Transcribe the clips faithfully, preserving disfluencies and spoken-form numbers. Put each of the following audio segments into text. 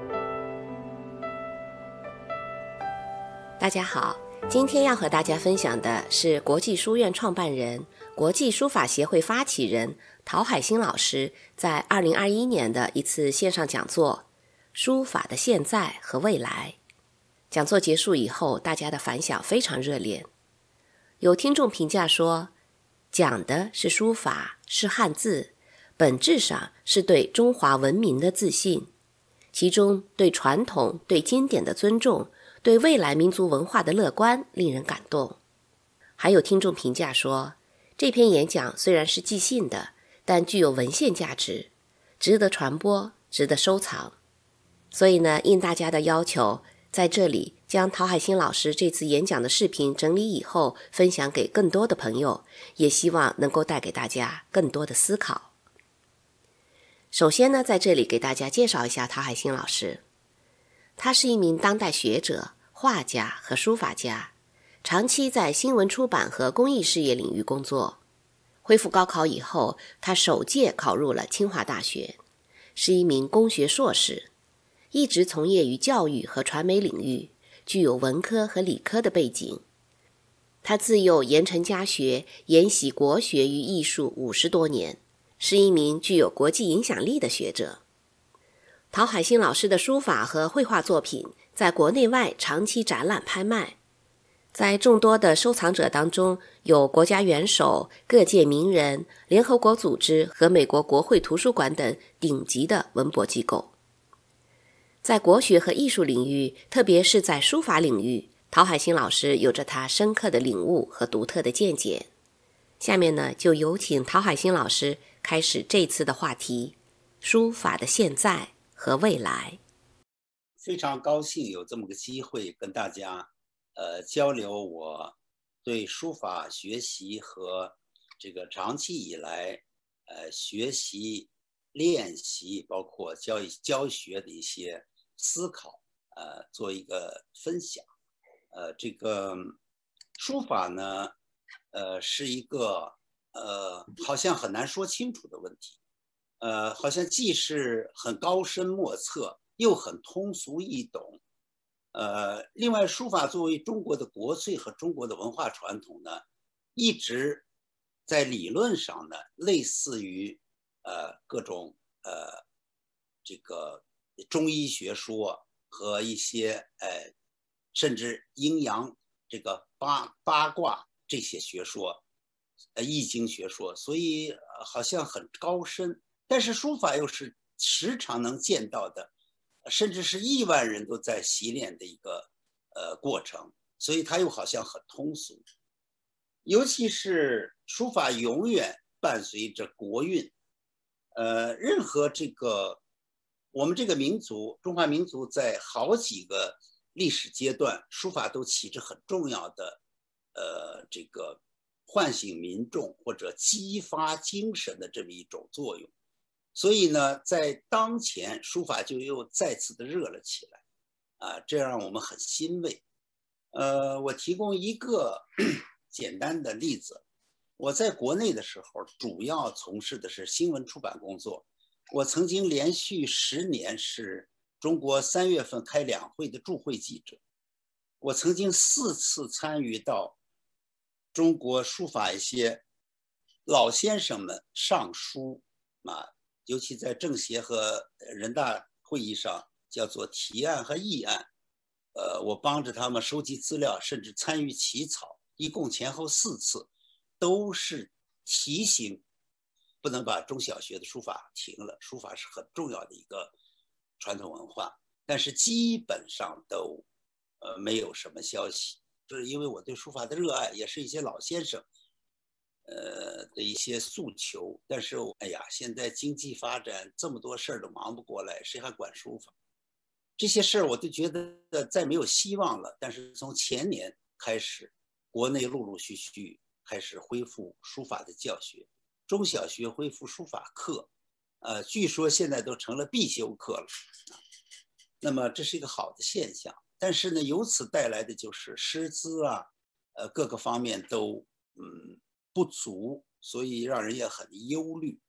大家好，今天要和大家分享的是国际书院创办人、国际书法协会发起人陶海新老师在二零二一年的一次线上讲座《书法的现在和未来》。讲座结束以后，大家的反响非常热烈。有听众评价说，讲的是书法，是汉字，本质上是对中华文明的自信，其中对传统、对经典的尊重，对未来民族文化的乐观令人感动。还有听众评价说，这篇演讲虽然是即兴的，但具有文献价值，值得传播，值得收藏。所以呢，应大家的要求，在这里将陶海新老师这次演讲的视频整理以后，分享给更多的朋友，也希望能够带给大家更多的思考。首先呢，在这里给大家介绍一下陶海新老师。他是一名当代学者、画家和书法家，长期在新闻出版和公益事业领域工作。恢复高考以后，他首届考入了清华大学，是一名公学硕士，一直从业于教育和传媒领域，具有文科和理科的背景。他自幼严承家学，研习国学与艺术五十多年，是一名具有国际影响力的学者。陶海新老师的书法和绘画作品在国内外长期展览拍卖，在众多的收藏者当中，有国家元首、各界名人、联合国组织和美国国会图书馆等顶级的文博机构。在国学和艺术领域，特别是在书法领域，陶海新老师有着他深刻的领悟和独特的见解。下面呢，就有请陶海新老师开始这次的话题：书法的现在和未来。 非常高兴有这么个机会跟大家呃交流我对书法学习和这个长期以来呃学习练习包括教育教学的一些思考，呃做一个分享。呃这个书法呢呃是一个呃好像很难说清楚的问题。呃，好像既是很高深莫测，又很通俗易懂。呃，另外，书法作为中国的国粹和中国的文化传统呢，一直在理论上呢，类似于呃各种呃这个中医学说和一些呃甚至阴阳这个八八卦这些学说，呃易经学说，所以、呃、好像很高深。但是书法又是时常能见到的，甚至是亿万人都在习练的一个呃过程，所以它又好像很通俗。尤其是书法永远伴随着国运，呃，任何这个我们这个民族中华民族在好几个历史阶段，书法都起着很重要的呃这个唤醒民众或者激发精神的这么一种作用。所以呢，在当前书法就又再次的热了起来，啊，这让我们很欣慰。呃，我提供一个简单的例子。我在国内的时候，主要从事的是新闻出版工作。我曾经连续十年是中国三月份开两会的驻会记者。我曾经四次参与到中国书法一些老先生们上书啊。尤其在政协和人大会议上叫做提案和议案，呃，我帮着他们收集资料，甚至参与起草，一共前后四次，都是提醒不能把中小学的书法停了，书法是很重要的一个传统文化，但是基本上都呃没有什么消息，就是因为我对书法的热爱，也是一些老先生呃的一些诉求，但是哎呀，现在经济发展这么多事儿都忙不过来，谁还管书法？这些事儿我都觉得再没有希望了。但是从前年开始，国内陆陆续续开始恢复书法的教学，中小学恢复书法课，呃，据说现在都成了必修课了。那么这是一个好的现象，但是呢，由此带来的就是师资啊，呃，各个方面都嗯。不足，所以让人也很忧虑。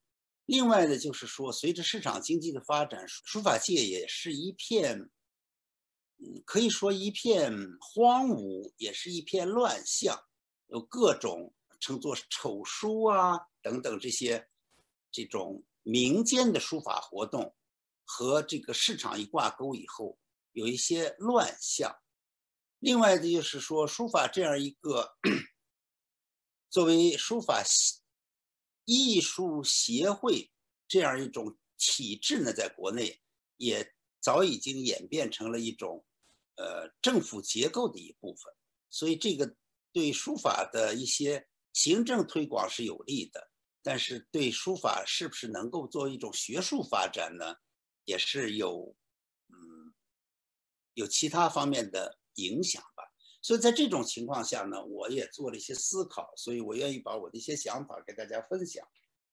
另外呢，就是说，随着市场经济的发展，书法界也是一片，嗯，可以说一片荒芜，也是一片乱象，有各种称作丑书啊等等这些这种民间的书法活动，和这个市场一挂钩以后，有一些乱象。另外的就是说，书法这样一个作为书法艺术协会这样一种体制呢，在国内也早已经演变成了一种呃政府结构的一部分，所以这个对书法的一些行政推广是有利的，但是对书法是不是能够作为一种学术发展呢，也是有嗯有其他方面的影响吧。所以在这种情况下呢，我也做了一些思考，所以我愿意把我的一些想法给大家分享。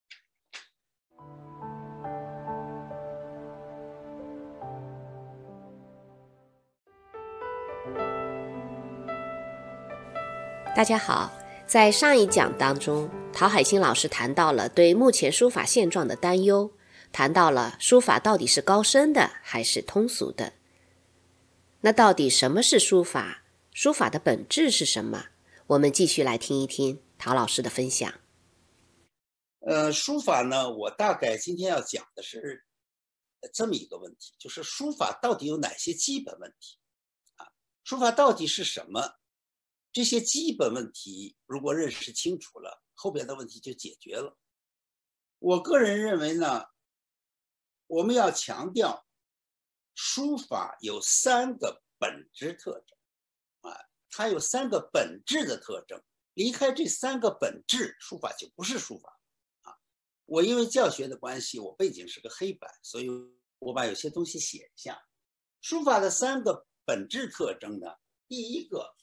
大家好，在上一讲当中，陶海清老师谈到了对目前书法现状的担忧，谈到了书法到底是高深的还是通俗的。那到底什么是书法？书法的本质是什么？我们继续来听一听陶老师的分享。 呃，书法呢，我大概今天要讲的是这么一个问题，就是书法到底有哪些基本问题啊？书法到底是什么？这些基本问题如果认识清楚了，后边的问题就解决了。我个人认为呢，我们要强调书法有三个本质特征啊，它有三个本质的特征。离开这三个本质，书法就不是书法啊。我因为教学的关系，我背景是个黑板，所以我把有些东西写一下。书法的三个本质特征呢，第一个，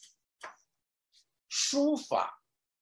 书法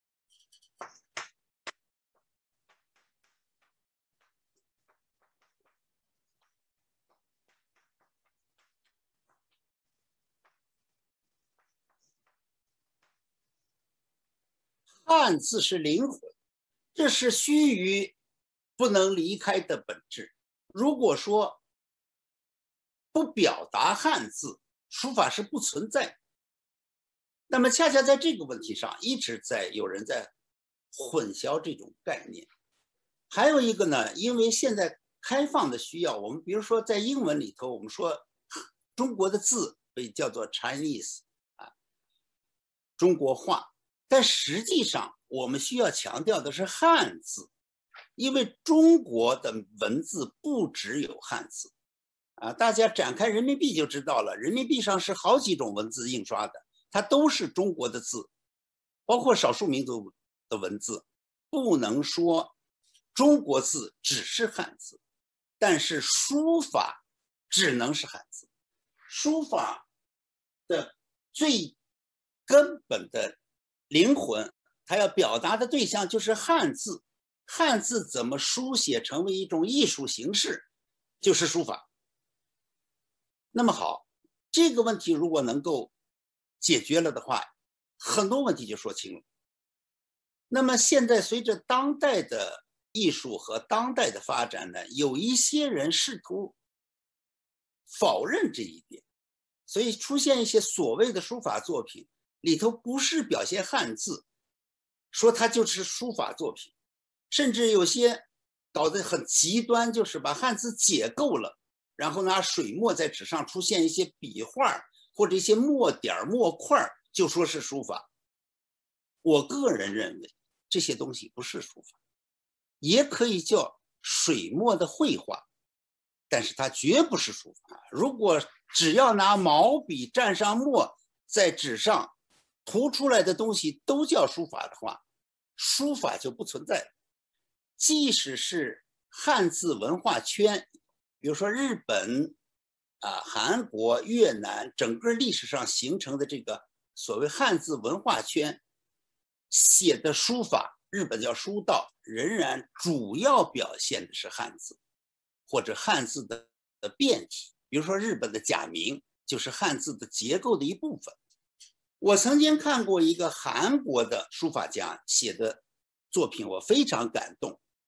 汉字是灵魂，这是须臾不能离开的本质。如果说不表达汉字，书法是不存在。那么恰恰在这个问题上，一直在有人在混淆这种概念。还有一个呢，因为现在开放的需要，我们比如说在英文里头，我们说中国的字被叫做 Chinese 啊，中国话，但实际上我们需要强调的是汉字，因为中国的文字不只有汉字啊，大家展开人民币就知道了，人民币上是好几种文字印刷的，它都是中国的字，包括少数民族的文字，不能说中国字只是汉字，但是书法只能是汉字。书法的最根本的灵魂，它要表达的对象就是汉字。汉字怎么书写成为一种艺术形式，就是书法。那么好，这个问题如果能够解决了的话，很多问题就说清了。那么现在随着当代的艺术和当代的发展呢，有一些人试图否认这一点，所以出现一些所谓的书法作品里头不是表现汉字，说它就是书法作品，甚至有些搞得很极端，就是把汉字解构了，然后拿水墨在纸上出现一些笔画或者一些墨点墨块，就说是书法。我个人认为这些东西不是书法，也可以叫水墨的绘画，但是它绝不是书法。如果只要拿毛笔蘸上墨在纸上涂出来的东西都叫书法的话，书法就不存在了。即使是汉字文化圈，比如说日本啊、韩国、越南，整个历史上形成的这个所谓汉字文化圈写的书法，日本叫书道，仍然主要表现的是汉字或者汉字的变体。比如说日本的假名就是汉字的结构的一部分。我曾经看过一个韩国的书法家写的作品，我非常感动。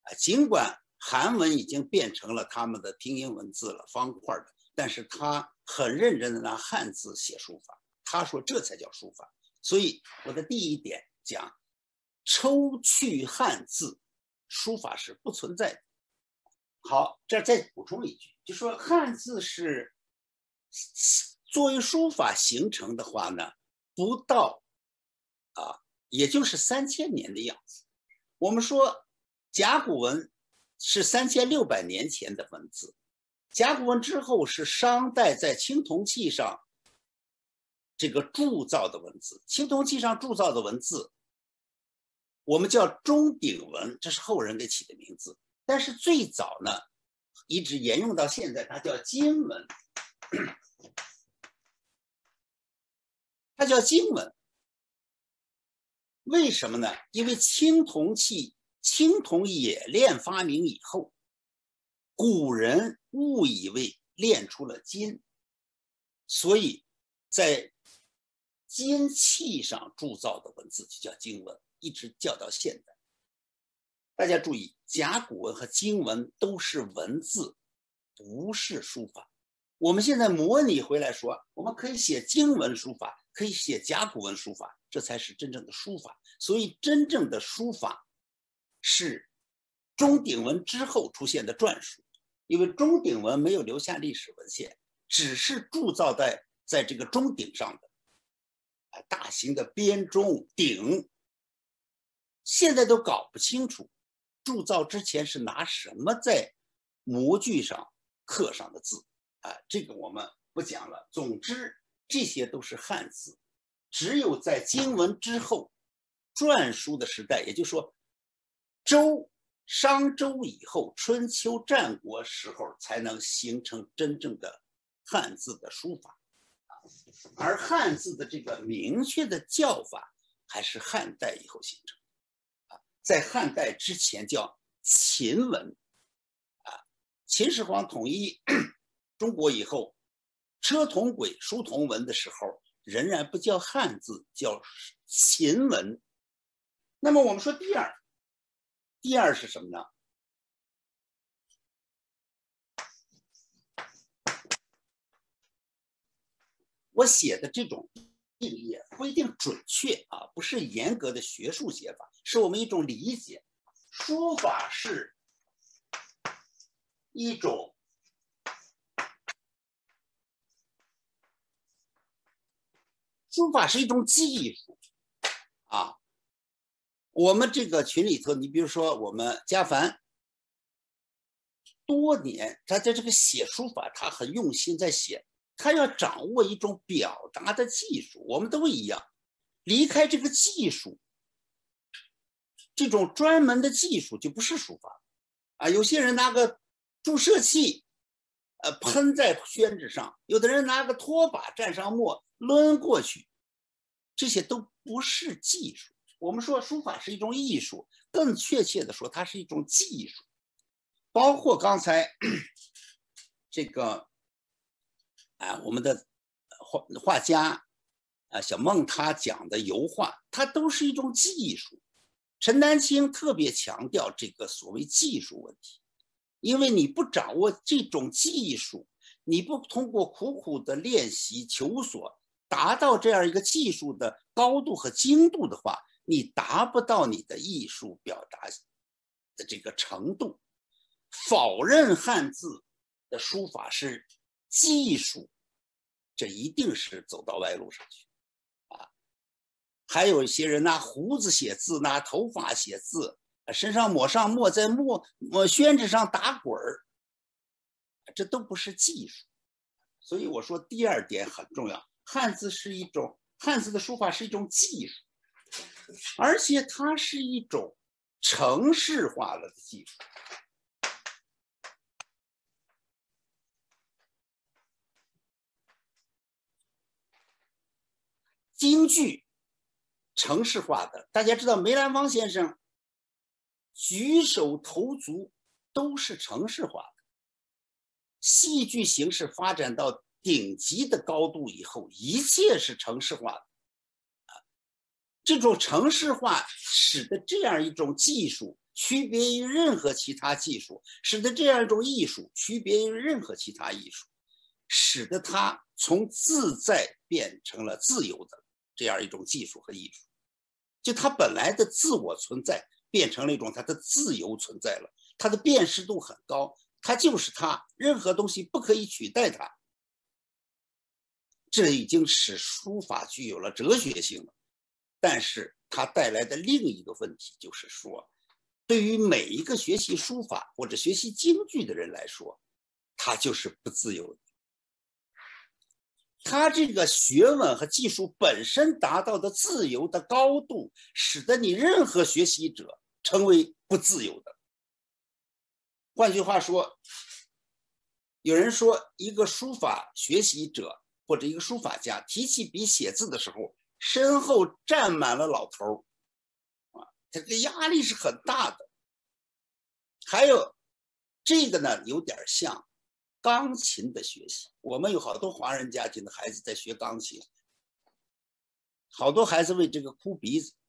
啊，尽管韩文已经变成了他们的拼音文字了，方块的，但是他很认真的拿汉字写书法，他说这才叫书法。所以我的第一点讲，抽去汉字，书法是不存在的。好，这再补充一句，就说汉字是作为书法形成的话呢，不到啊，也就是三千年的样子。我们说甲骨文是三千六百年前的文字，甲骨文之后是商代在青铜器上这个铸造的文字，青铜器上铸造的文字，我们叫钟鼎文，这是后人给起的名字。但是最早呢，一直沿用到现在，它叫金文，它叫金文。为什么呢？因为青铜器、青铜冶炼发明以后，古人误以为炼出了金，所以在金器上铸造的文字就叫金文，一直叫到现在。大家注意，甲骨文和金文都是文字，不是书法。我们现在模拟回来说，我们可以写金文书法，可以写甲骨文书法，这才是真正的书法。所以真正的书法是钟鼎文之后出现的篆书，因为钟鼎文没有留下历史文献，只是铸造在在这个钟鼎上的大型的编钟鼎，现在都搞不清楚铸造之前是拿什么在模具上刻上的字啊，这个我们不讲了。总之，这些都是汉字，只有在金文之后，篆书的时代，也就是说，周、商周以后，春秋战国时候才能形成真正的汉字的书法。而汉字的这个明确的叫法，还是汉代以后形成。在汉代之前叫秦文，啊，秦始皇统一中国以后，车同轨、书同文的时候，仍然不叫汉字，叫秦文。那么我们说第二，第二是什么呢？我写的这种定义不一定准确啊，不是严格的学术写法，是我们一种理解。书法是一种书法是一种技术啊。我们这个群里头，你比如说我们家凡，多年他在这个写书法，他很用心在写，他要掌握一种表达的技术，我们都一样。离开这个技术，这种专门的技术就不是书法啊。有些人拿个注射器，呃，喷在宣纸上；有的人拿个拖把蘸上墨抡过去，这些都不是技术。我们说书法是一种艺术，更确切的说，它是一种技术。包括刚才这个啊，我们的画画家啊小孟他讲的油画，它都是一种技术。陈丹青特别强调这个所谓技术问题，因为你不掌握这种技术，你不通过苦苦的练习求索，达到这样一个技术的高度和精度的话，你达不到你的艺术表达的这个程度。否认汉字的书法是技术，这一定是走到歪路上去啊！还有一些人拿胡子写字，拿头发写字，身上抹上墨，在墨墨宣纸上打滚儿，这都不是技术。所以我说第二点很重要，汉字是一种汉字的书法是一种技术，而且它是一种程式化了的技术。京剧程式化的，大家知道梅兰芳先生举手投足都是程式化的。戏剧形式发展到顶级的高度以后，一切是程式化的。这种程式化使得这样一种技术区别于任何其他技术，使得这样一种艺术区别于任何其他艺术，使得它从自在变成了自由的这样一种技术和艺术。就它本来的自我存在变成了一种它的自由存在了，它的辨识度很高，它就是它，任何东西不可以取代它。这已经使书法具有了哲学性了。但是它带来的另一个问题就是说，对于每一个学习书法或者学习京剧的人来说，他就是不自由的。他这个学问和技术本身达到的自由的高度，使得你任何学习者成为不自由的。换句话说，有人说一个书法学习者或者一个书法家提起笔写字的时候，身后站满了老头儿，啊，这个压力是很大的。还有这个呢，有点像钢琴的学习。我们有好多华人家庭的孩子在学钢琴，好多孩子为这个哭鼻子。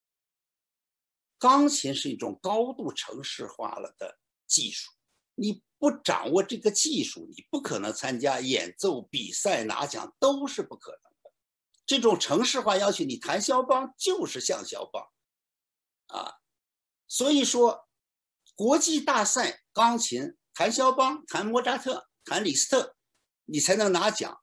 钢琴是一种高度程式化了的技术，你不掌握这个技术，你不可能参加演奏比赛拿奖，都是不可能的。这种程式化要求你弹肖邦就是像肖邦啊，所以说国际大赛钢琴弹肖邦、弹莫扎特、弹李斯特，你才能拿奖。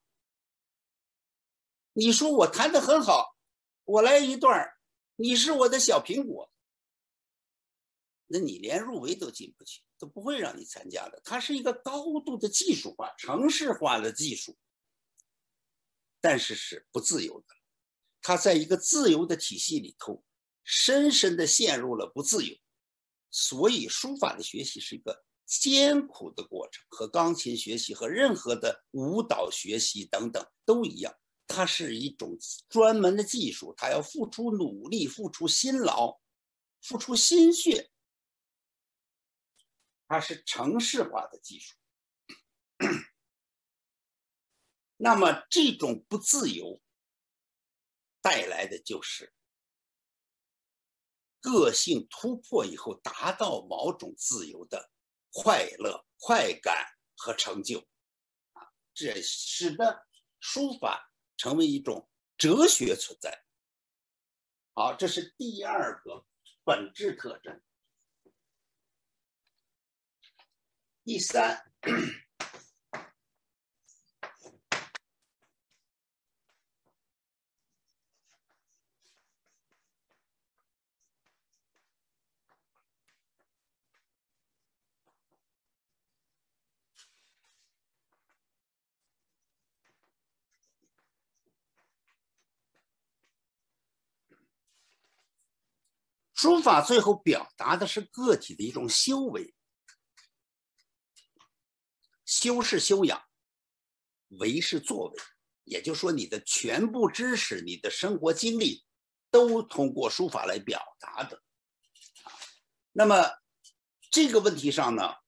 你说我弹得很好，我来一段，你是我的小苹果，那你连入围都进不去，都不会让你参加的。它是一个高度的技术化、程式化的技术，但是是不自由的。它在一个自由的体系里头，深深地陷入了不自由。所以书法的学习是一个艰苦的过程，和钢琴学习和任何的舞蹈学习等等都一样。它是一种专门的技术，它要付出努力、付出辛劳、付出心血，它是程式化的技术。那么这种不自由带来的就是个性突破以后达到某种自由的快乐、快感和成就，这使得书法成为一种哲学存在。好，这是第二个本质特征。第三，书法最后表达的是个体的一种修为，修是修养，为是作为，也就是说你的全部知识、你的生活经历都通过书法来表达的。那么这个问题上呢，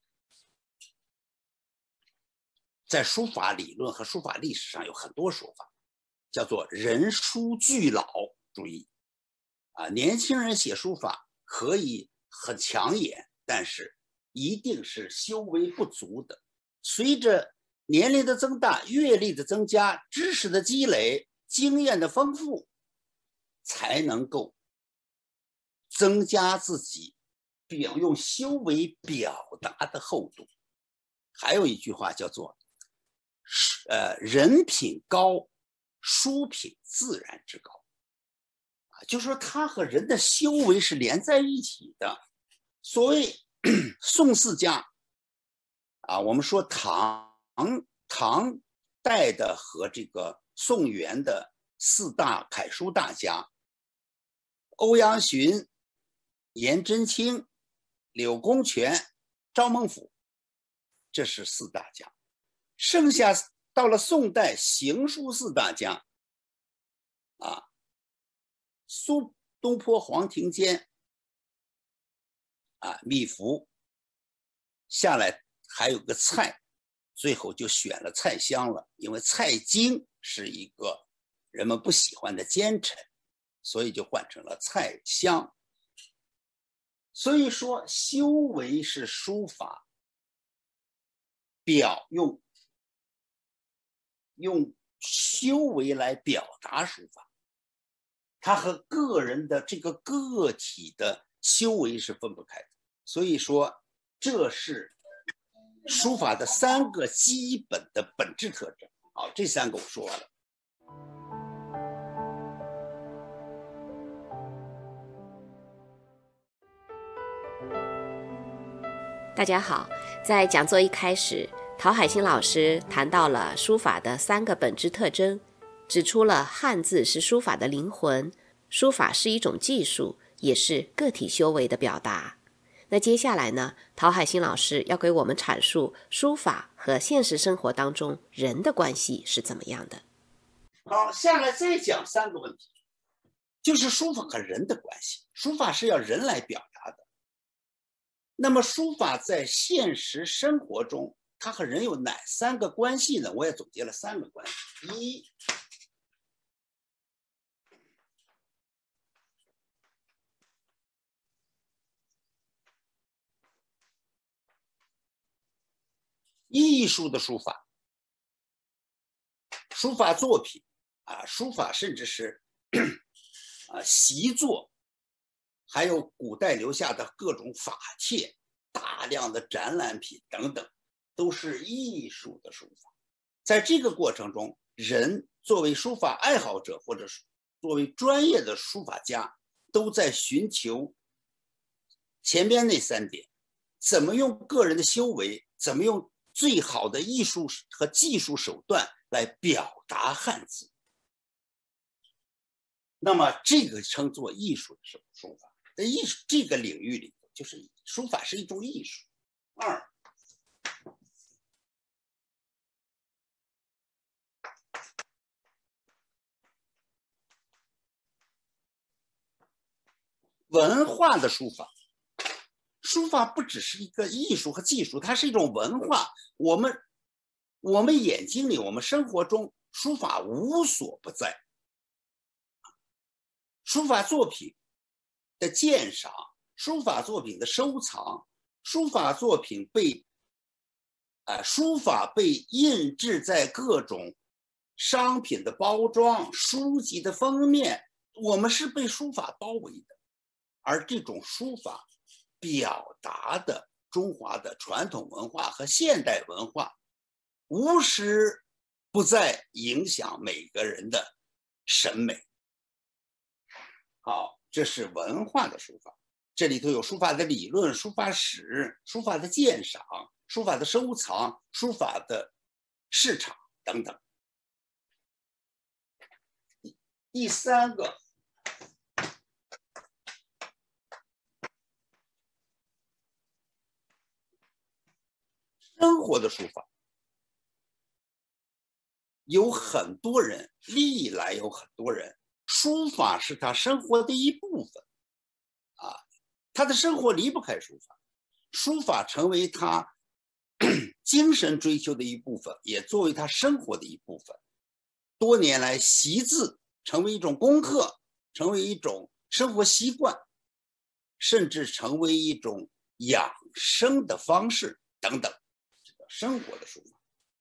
在书法理论和书法历史上有很多说法，叫做人书俱老。注意啊，年轻人写书法可以很抢眼，但是一定是修为不足的。随着年龄的增大、阅历的增加、知识的积累、经验的丰富，才能够增加自己表用修为表达的厚度。还有一句话叫做呃，人品高，书品自然之高。就是说它和人的修为是连在一起的。所谓宋四家啊，我们说唐唐代的和这个宋元的四大楷书大家，欧阳询、颜真卿、柳公权、赵孟頫，这是四大家。剩下到了宋代行书四大家啊，苏东坡、黄庭坚啊，米芾，下来还有个蔡，最后就选了蔡襄了，因为蔡京是一个人们不喜欢的奸臣，所以就换成了蔡襄。 所以说，修为是书法表用用修为来表达书法，它和个人的这个个体的修为是分不开的。所以说，这是书法的三个基本的本质特征。好，这三个我说完了。 大家好，在讲座一开始，陶海清老师谈到了书法的三个本质特征，指出了汉字是书法的灵魂，书法是一种技术，也是个体修为的表达。那接下来呢，陶海清老师要给我们阐述书法和现实生活当中人的关系是怎么样的。 好，下来再讲三个问题，就是书法和人的关系。书法是要人来表达的，那么书法在现实生活中，它和人有哪三个关系呢？我也总结了三个关系。一，艺术的书法，书法作品啊，书法甚至是啊习作，还有古代留下的各种法帖、大量的展览品等等，都是艺术的书法。在这个过程中，人作为书法爱好者或者作为专业的书法家，都在寻求前边那三点：怎么用个人的修为，怎么用最好的艺术和技术手段来表达汉字。那么这个称作艺术的书法，在艺术这个领域里，就是书法是一种艺术。二，文化的书法，书法不只是一个艺术和技术，它是一种文化。我们我们眼睛里，我们生活中，书法无所不在。书法作品的鉴赏，书法作品的收藏，书法作品被，呃，书法被印制在各种商品的包装、书籍的封面，我们是被书法包围的。而这种书法表达的中华的传统文化和现代文化，无时不在影响每个人的审美。好，这是文化的书法，这里头有书法的理论、书法史、书法的鉴赏、书法的收藏、书法的市场等等。第三个，生活的书法，有很多人，历来有很多人，书法是他生活的一部分啊，他的生活离不开书法，书法成为他精神追求的一部分，也作为他生活的一部分。多年来，习字成为一种功课，成为一种生活习惯，甚至成为一种养生的方式等等，这个生活的书法。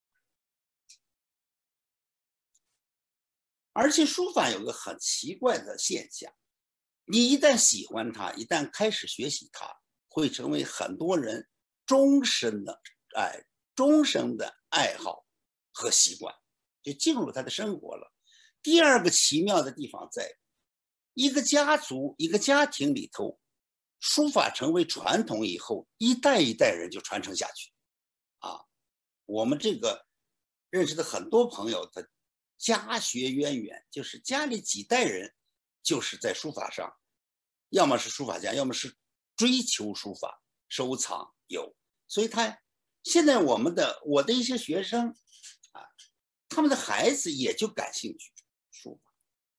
而且书法有个很奇怪的现象，你一旦喜欢它，一旦开始学习它，会成为很多人终身的爱、终生的爱好和习惯，就进入他的生活了。第二个奇妙的地方在一个家族、一个家庭里头，书法成为传统以后，一代一代人就传承下去。啊，我们这个认识的很多朋友，他家学渊源，就是家里几代人就是在书法上，要么是书法家，要么是追求书法收藏有。所以他现在我们的我的一些学生啊，他们的孩子也就感兴趣书法。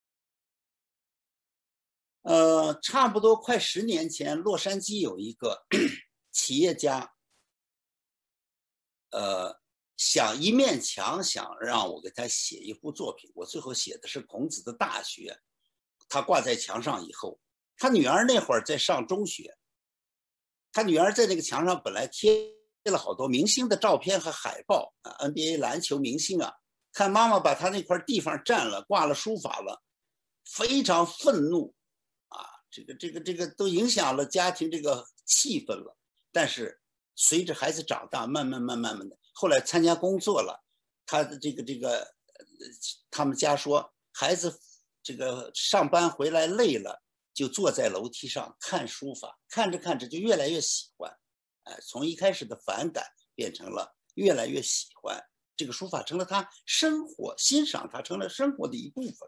呃，差不多快十年前，洛杉矶有一个企业家，呃。想一面墙想让我给他写一幅作品，我最后写的是孔子的大学，他挂在墙上以后，他女儿那会儿在上中学， 他女儿在那个墙上本来贴了好多明星的照片和海报啊 ，N B A 篮球明星啊，看妈妈把他那块地方占了，挂了书法了，非常愤怒啊，这个这个这个都影响了家庭这个气氛了。但是随着孩子长大，慢慢慢慢慢的，后来参加工作了，他的这个这个，他们家说孩子这个上班回来累了，就坐在楼梯上看书法，看着看着就越来越喜欢，哎，从一开始的反感变成了越来越喜欢，这个书法成了他生活，欣赏它成了生活的一部分。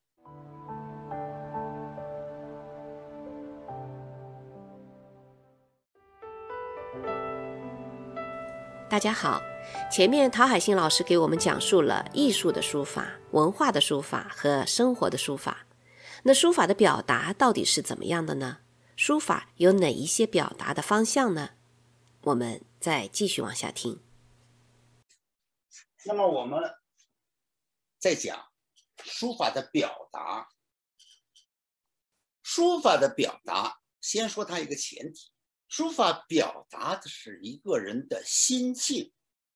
大家好，前面陶海星老师给我们讲述了艺术的书法、文化的书法和生活的书法。那书法的表达到底是怎么样的呢？书法有哪一些表达的方向呢？我们再继续往下听。 那么我们再讲书法的表达。书法的表达，先说它一个前提。书法表达的是一个人的心性。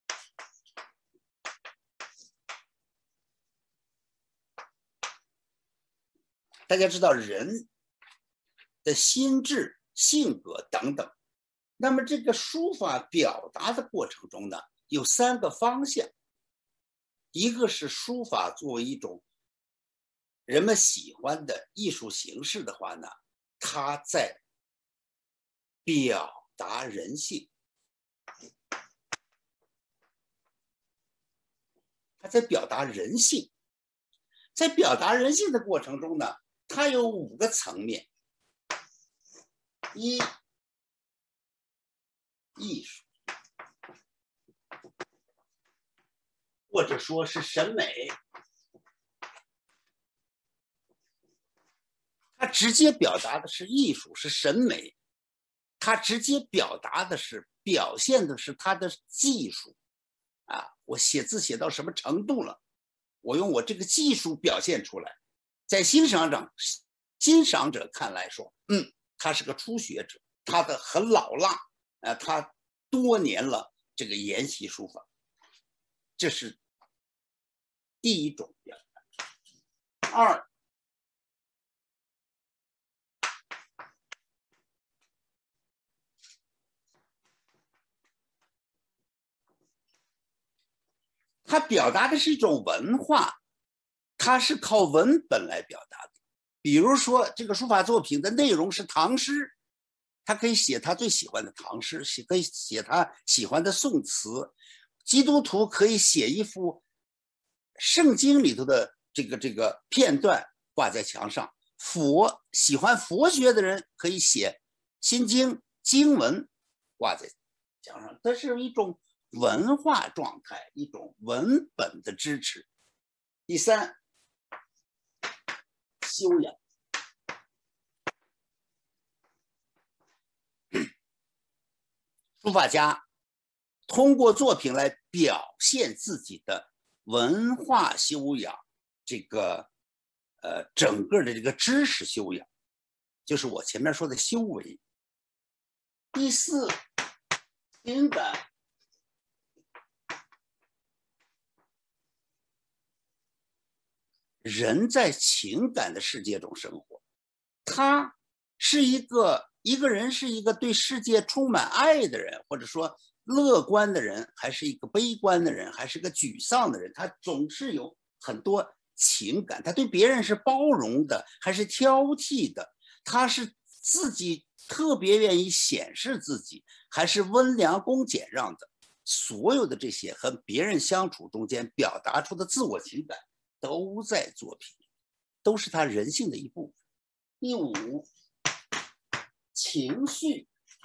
大家知道人的心智、性格等等，那么这个书法表达的过程中呢，有三个方向。一个是书法作为一种人们喜欢的艺术形式的话呢，它在表达人性，它在表达人性，在表达人性的过程中呢，它有五个层面：一、艺术，或者说是审美，它直接表达的是艺术，是审美。它直接表达的是表现的是他的技术啊，我写字写到什么程度了，我用我这个技术表现出来，在欣赏者欣赏者看来说，嗯，他是个初学者，他的很老辣啊，他多年了这个研习书法，这是第一种表达。二，它表达的是一种文化，它是靠文本来表达的。比如说，这个书法作品的内容是唐诗，他可以写他最喜欢的唐诗，可以写他喜欢的宋词。基督徒可以写一幅圣经里头的这个这个片段挂在墙上。佛喜欢佛学的人可以写心经经文挂在墙上，这是一种文化状态，一种文本的支持。第三，修养。书法家通过作品来表现自己的文化修养，这个呃整个的这个知识修养，就是我前面说的修为。第四，情感。人在情感的世界中生活，他是一个一个人是一个对世界充满爱的人，或者说乐观的人，还是一个悲观的人，还是个沮丧的人，他总是有很多情感。他对别人是包容的，还是挑剔的？他是自己特别愿意显示自己，还是温良恭俭让的？所有的这些和别人相处中间表达出的自我情感，都在作品里，都是他人性的一部分。第五，情绪。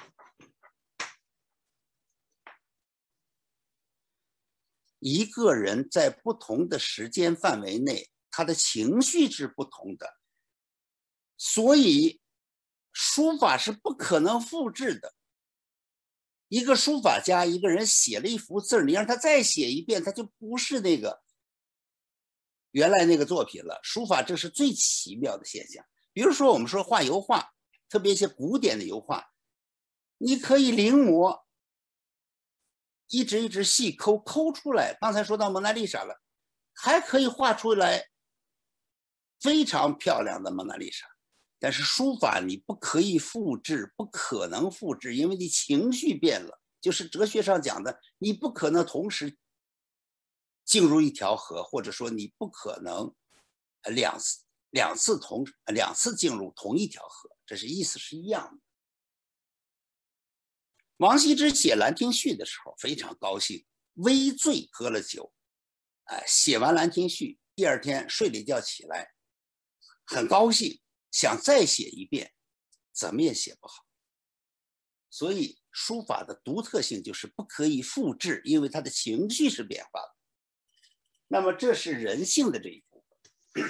一个人在不同的时间范围内，他的情绪是不同的，所以书法是不可能复制的。一个书法家，一个人写了一幅字，你让他再写一遍，他就不是那个原来那个作品了。书法这是最奇妙的现象。比如说我们说画油画，特别一些古典的油画， 你可以临摹，一直一直细抠抠出来。刚才说到蒙娜丽莎了，还可以画出来非常漂亮的蒙娜丽莎。但是书法你不可以复制，不可能复制，因为你情绪变了。就是哲学上讲的，你不可能同时进入一条河，或者说你不可能两次两次同两次进入同一条河，这是意思是一样的。王羲之写《兰亭序》的时候非常高兴，微醉喝了酒，哎，写完《兰亭序》，第二天睡了一觉起来，很高兴，想再写一遍，怎么也写不好。所以书法的独特性就是不可以复制，因为它的情绪是变化的。那么这是人性的这一部分。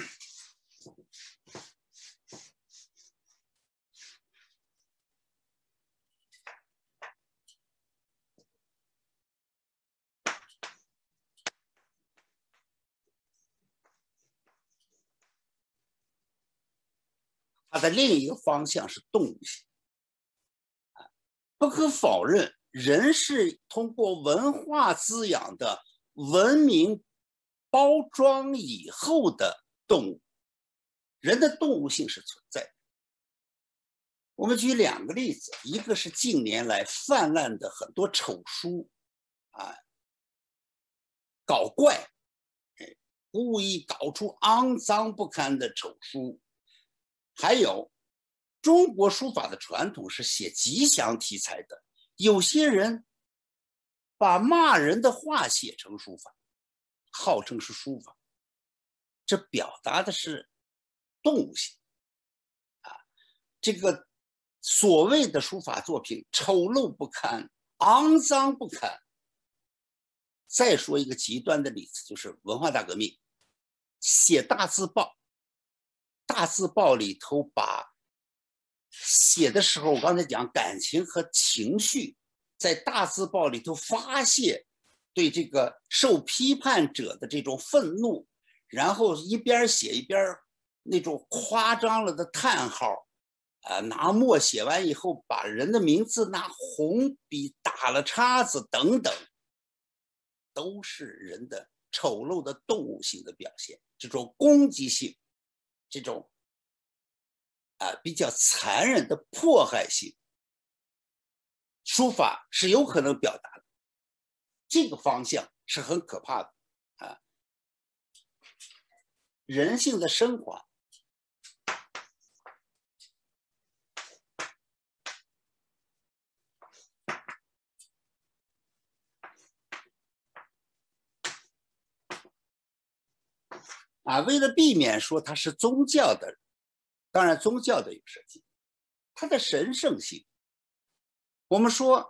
它的另一个方向是动物性。不可否认，人是通过文化滋养的文明包装以后的动物，人的动物性是存在的。我们举两个例子，一个是近年来泛滥的很多丑书，啊，搞怪，故意搞出肮脏不堪的丑书，还有中国书法的传统是写吉祥题材的，有些人把骂人的话写成书法，号称是书法，这表达的是动物性啊。这个所谓的书法作品丑陋不堪，肮脏不堪。再说一个极端的例子，就是文化大革命，写大字报，大字报里头把写的时候，我刚才讲感情和情绪，在大字报里头发泄对这个受批判者的这种愤怒，然后一边写一边那种夸张了的叹号，啊，拿墨写完以后，把人的名字拿红笔打了叉子等等，都是人的丑陋的动物性的表现，这种攻击性，这种啊比较残忍的迫害性，书法是有可能表达的。这个方向是很可怕的啊！人性的升华。啊，为了避免说它是宗教的，当然宗教的有涉及，它的神圣性。我们说，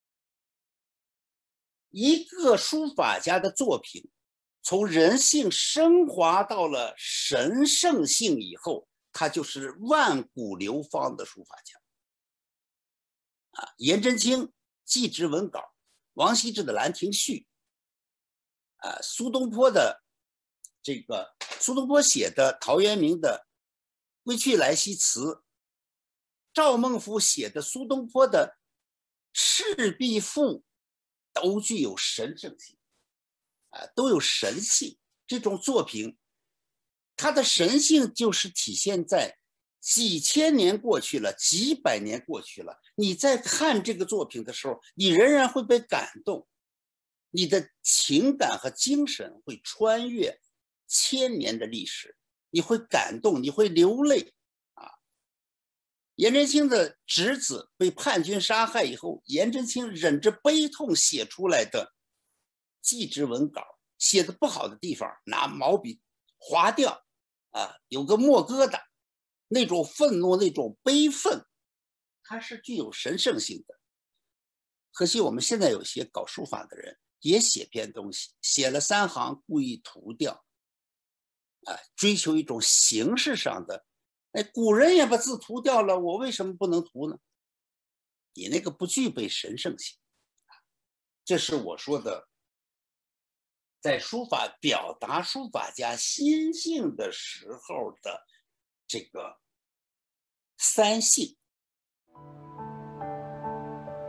一个书法家的作品从人性升华到了神圣性以后，他就是万古流芳的书法家。啊，颜真卿《祭侄文稿》，王羲之的《兰亭序》，啊，苏东坡的这个苏东坡写的陶渊明的《归去来兮辞》，赵孟頫写的苏东坡的《赤壁赋》，都具有神圣性，啊，都有神性。这种作品，它的神性就是体现在几千年过去了，几百年过去了，你在看这个作品的时候，你仍然会被感动，你的情感和精神会穿越千年的历史，你会感动，你会流泪啊！颜真卿的侄子被叛军杀害以后，颜真卿忍着悲痛写出来的祭侄文稿，写的不好的地方拿毛笔划掉啊，有个墨疙瘩，那种愤怒，那种悲愤，它是具有神圣性的。可惜我们现在有些搞书法的人也写篇东西，写了三行故意涂掉，啊，追求一种形式上的，哎，古人也把字涂掉了，我为什么不能涂呢？你那个不具备神圣性，这是我说的，在书法表达书法家心性的时候的这个三性。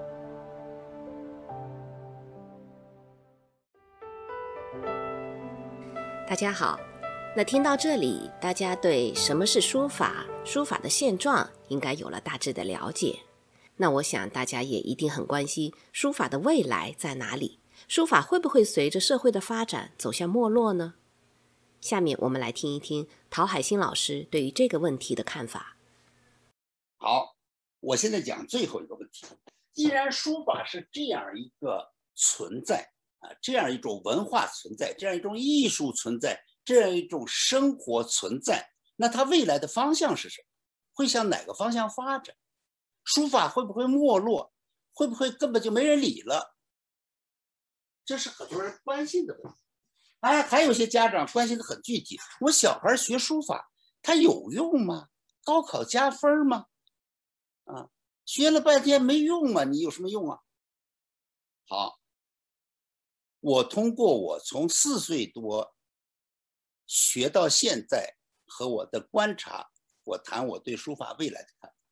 大家好。那听到这里，大家对什么是书法、书法的现状应该有了大致的了解。那我想大家也一定很关心书法的未来在哪里，书法会不会随着社会的发展走向没落呢？下面我们来听一听陶海星老师对于这个问题的看法。 好，我现在讲最后一个问题。既然书法是这样一个存在啊，这样一种文化存在，这样一种艺术存在，这样一种生活存在，那它未来的方向是什么？会向哪个方向发展？书法会不会没落？会不会根本就没人理了？这是很多人关心的问题。哎，还有些家长关心的很具体，我小孩学书法，他有用吗？高考加分吗？啊，学了半天没用啊，你有什么用啊？好，我通过我从四岁多学到现在和我的观察，我谈我对书法未来的看法。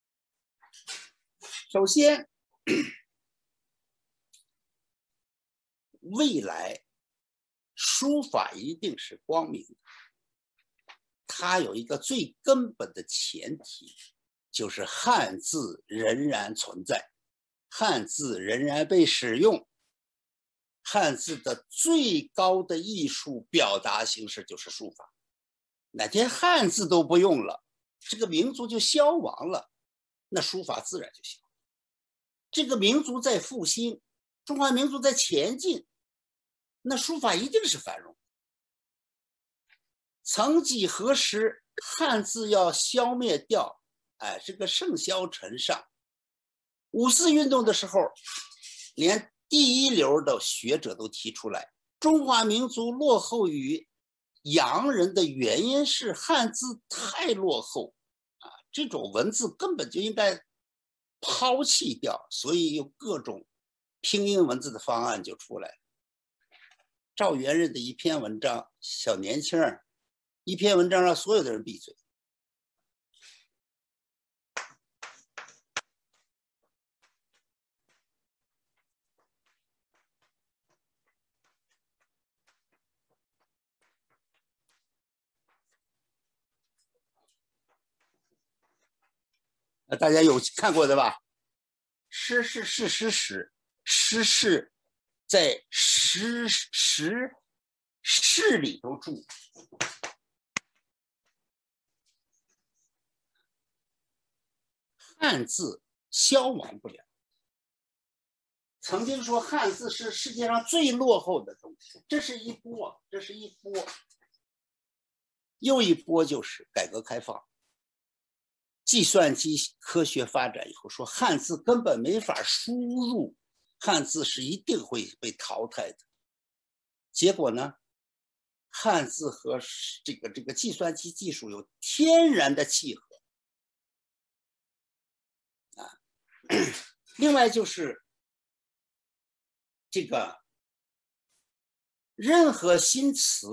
首先，未来书法一定是光明的，它有一个最根本的前提，就是汉字仍然存在，汉字仍然被使用。汉字的最高的艺术表达形式就是书法。哪天汉字都不用了，这个民族就消亡了，那书法自然就消亡。这个民族在复兴，中华民族在前进，那书法一定是繁荣。曾几何时，汉字要消灭掉，哎，这个盛嚣尘上。五四运动的时候，连第一流的学者都提出来，中华民族落后于洋人的原因是汉字太落后啊，这种文字根本就应该抛弃掉，所以有各种拼音文字的方案就出来了。赵元任的一篇文章，小年轻儿一篇文章让所有的人闭嘴。大家有看过的吧？诗是是诗史，诗是在诗诗诗里头住。汉字消亡不了。曾经说汉字是世界上最落后的东西，这是一波，这是一波，又一波就是改革开放。计算机科学发展以后，说汉字根本没法输入，汉字是一定会被淘汰的。结果呢，汉字和这个这个计算机技术有天然的契合啊。另外就是这个任何新词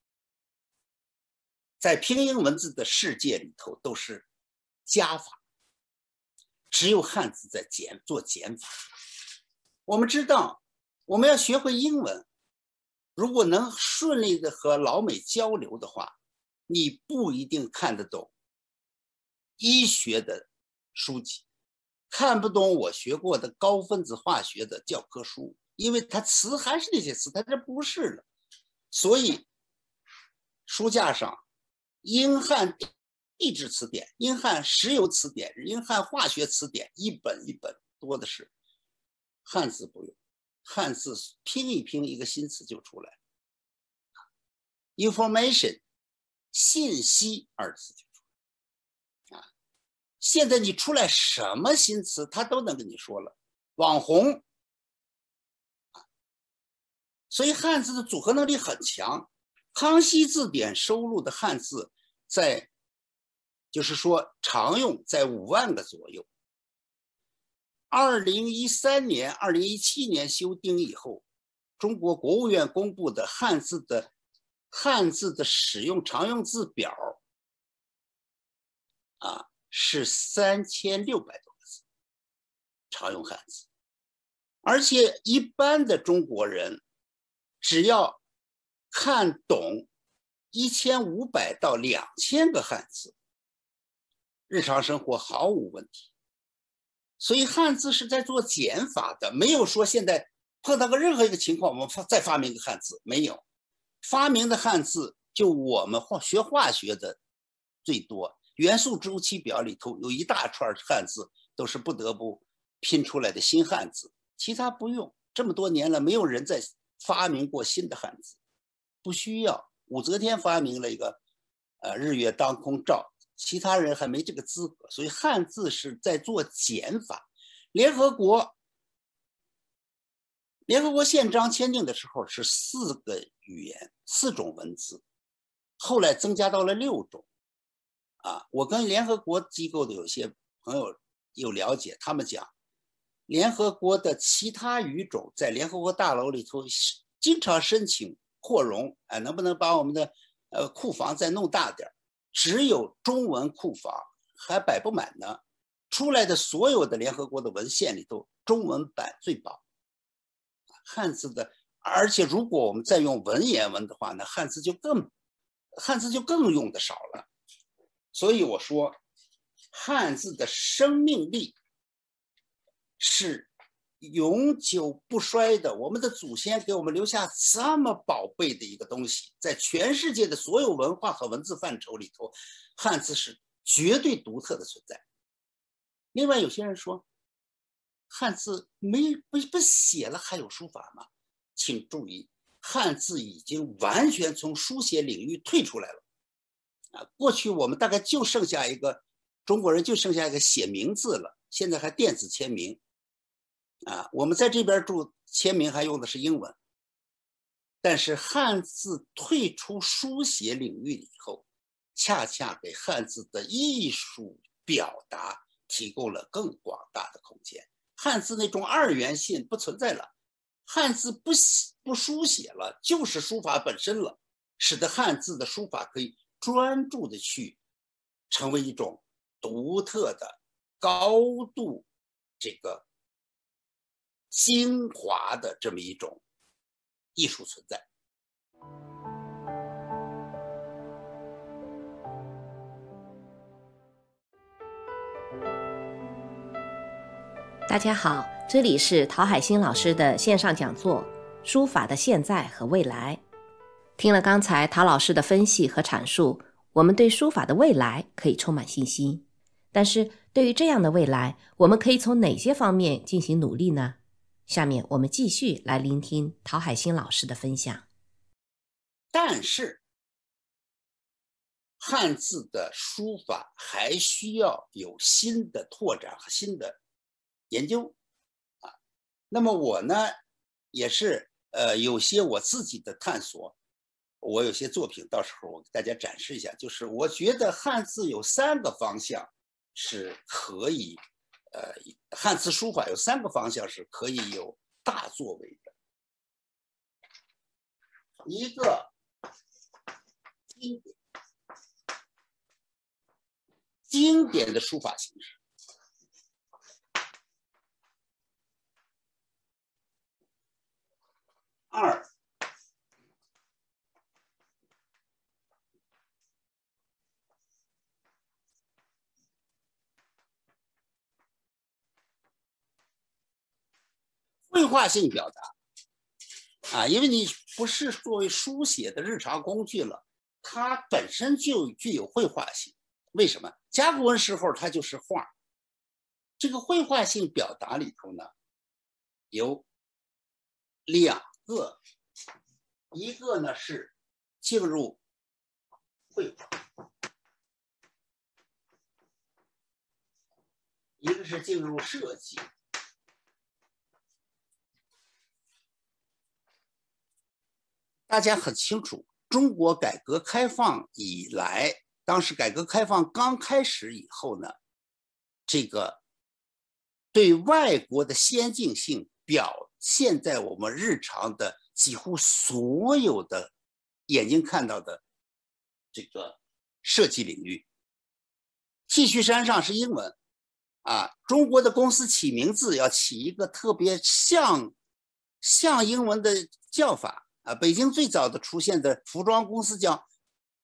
在拼音文字的世界里头都是加法，只有汉字在减做减法。我们知道，我们要学会英文，如果能顺利的和老美交流的话，你不一定看得懂医学的书籍，看不懂我学过的高分子化学的教科书，因为它词还是那些词，它这不是了。所以书架上英汉地质词典、英汉石油词典、英汉化学词典一本一本多的是，汉字不用，汉字拼一拼一个新词就出来了。information 信息二字就出来啊。现在你出来什么新词，他都能跟你说了，网红。所以汉字的组合能力很强。康熙字典收录的汉字在就是说常用在五万个左右。二零一三年、二零一七年修订以后，中国国务院公布的汉字的汉字的使用常用字表啊，是三千六百多个字常用汉字，而且一般的中国人只要看懂一千五百到两千个汉字，日常生活毫无问题。所以汉字是在做减法的，没有说现在碰到个任何一个情况，我们再发明一个汉字，没有。发明的汉字就我们学化学的最多，元素周期表里头有一大串汉字都是不得不拼出来的新汉字，其他不用。这么多年了，没有人再发明过新的汉字，不需要。武则天发明了一个呃日月当空照，其他人还没这个资格，所以汉字是在做减法。联合国联合国宪章签订的时候是四个语言，四种文字，后来增加到了六种。啊，我跟联合国机构的有些朋友有了解，他们讲，联合国的其他语种在联合国大楼里头经常申请扩容，哎，能不能把我们的呃库房再弄大点？只有中文库房还摆不满呢。出来的所有的联合国的文献里头，中文版最薄。汉字的，而且如果我们再用文言文的话呢，汉字就更汉字就更用的少了。所以我说，汉字的生命力是永久不衰的。我们的祖先给我们留下这么宝贝的一个东西，在全世界的所有文化和文字范畴里头，汉字是绝对独特的存在。另外有些人说，汉字没不不写了还有书法吗？请注意，汉字已经完全从书写领域退出来了。啊，过去我们大概就剩下一个中国人就剩下一个写名字了，现在还电子签名。啊，我们在这边住签名还用的是英文。但是汉字退出书写领域以后，恰恰给汉字的艺术表达提供了更广大的空间。汉字那种二元性不存在了，汉字不不书写了，就是书法本身了，使得汉字的书法可以专注的去成为一种独特的、高度这个精华的这么一种艺术存在。 大家好，这里是陶海星老师的线上讲座《书法的现在和未来》。听了刚才陶老师的分析和阐述，我们对书法的未来可以充满信心。但是对于这样的未来，我们可以从哪些方面进行努力呢？下面我们继续来聆听陶海星老师的分享。 但是汉字的书法还需要有新的拓展和新的研究啊。那么我呢，也是呃有些我自己的探索，我有些作品到时候我给大家展示一下。就是我觉得汉字有三个方向是可以，呃，汉字书法有三个方向是可以有大作为的。一个经典经典的书法形式。二，绘画性表达啊，因为你不是作为书写的日常工具了，它本身就具有绘画性。为什么？甲骨文时候它就是画。这个绘画性表达里头呢，有两个，一个呢是进入绘画，一个是进入设计。大家很清楚，中国改革开放以来，当时改革开放刚开始以后呢，这个对外国的先进性表现在我们日常的几乎所有的眼睛看到的这个设计领域。T 恤衫上是英文啊，中国的公司起名字要起一个特别像像英文的叫法啊。北京最早的出现的服装公司叫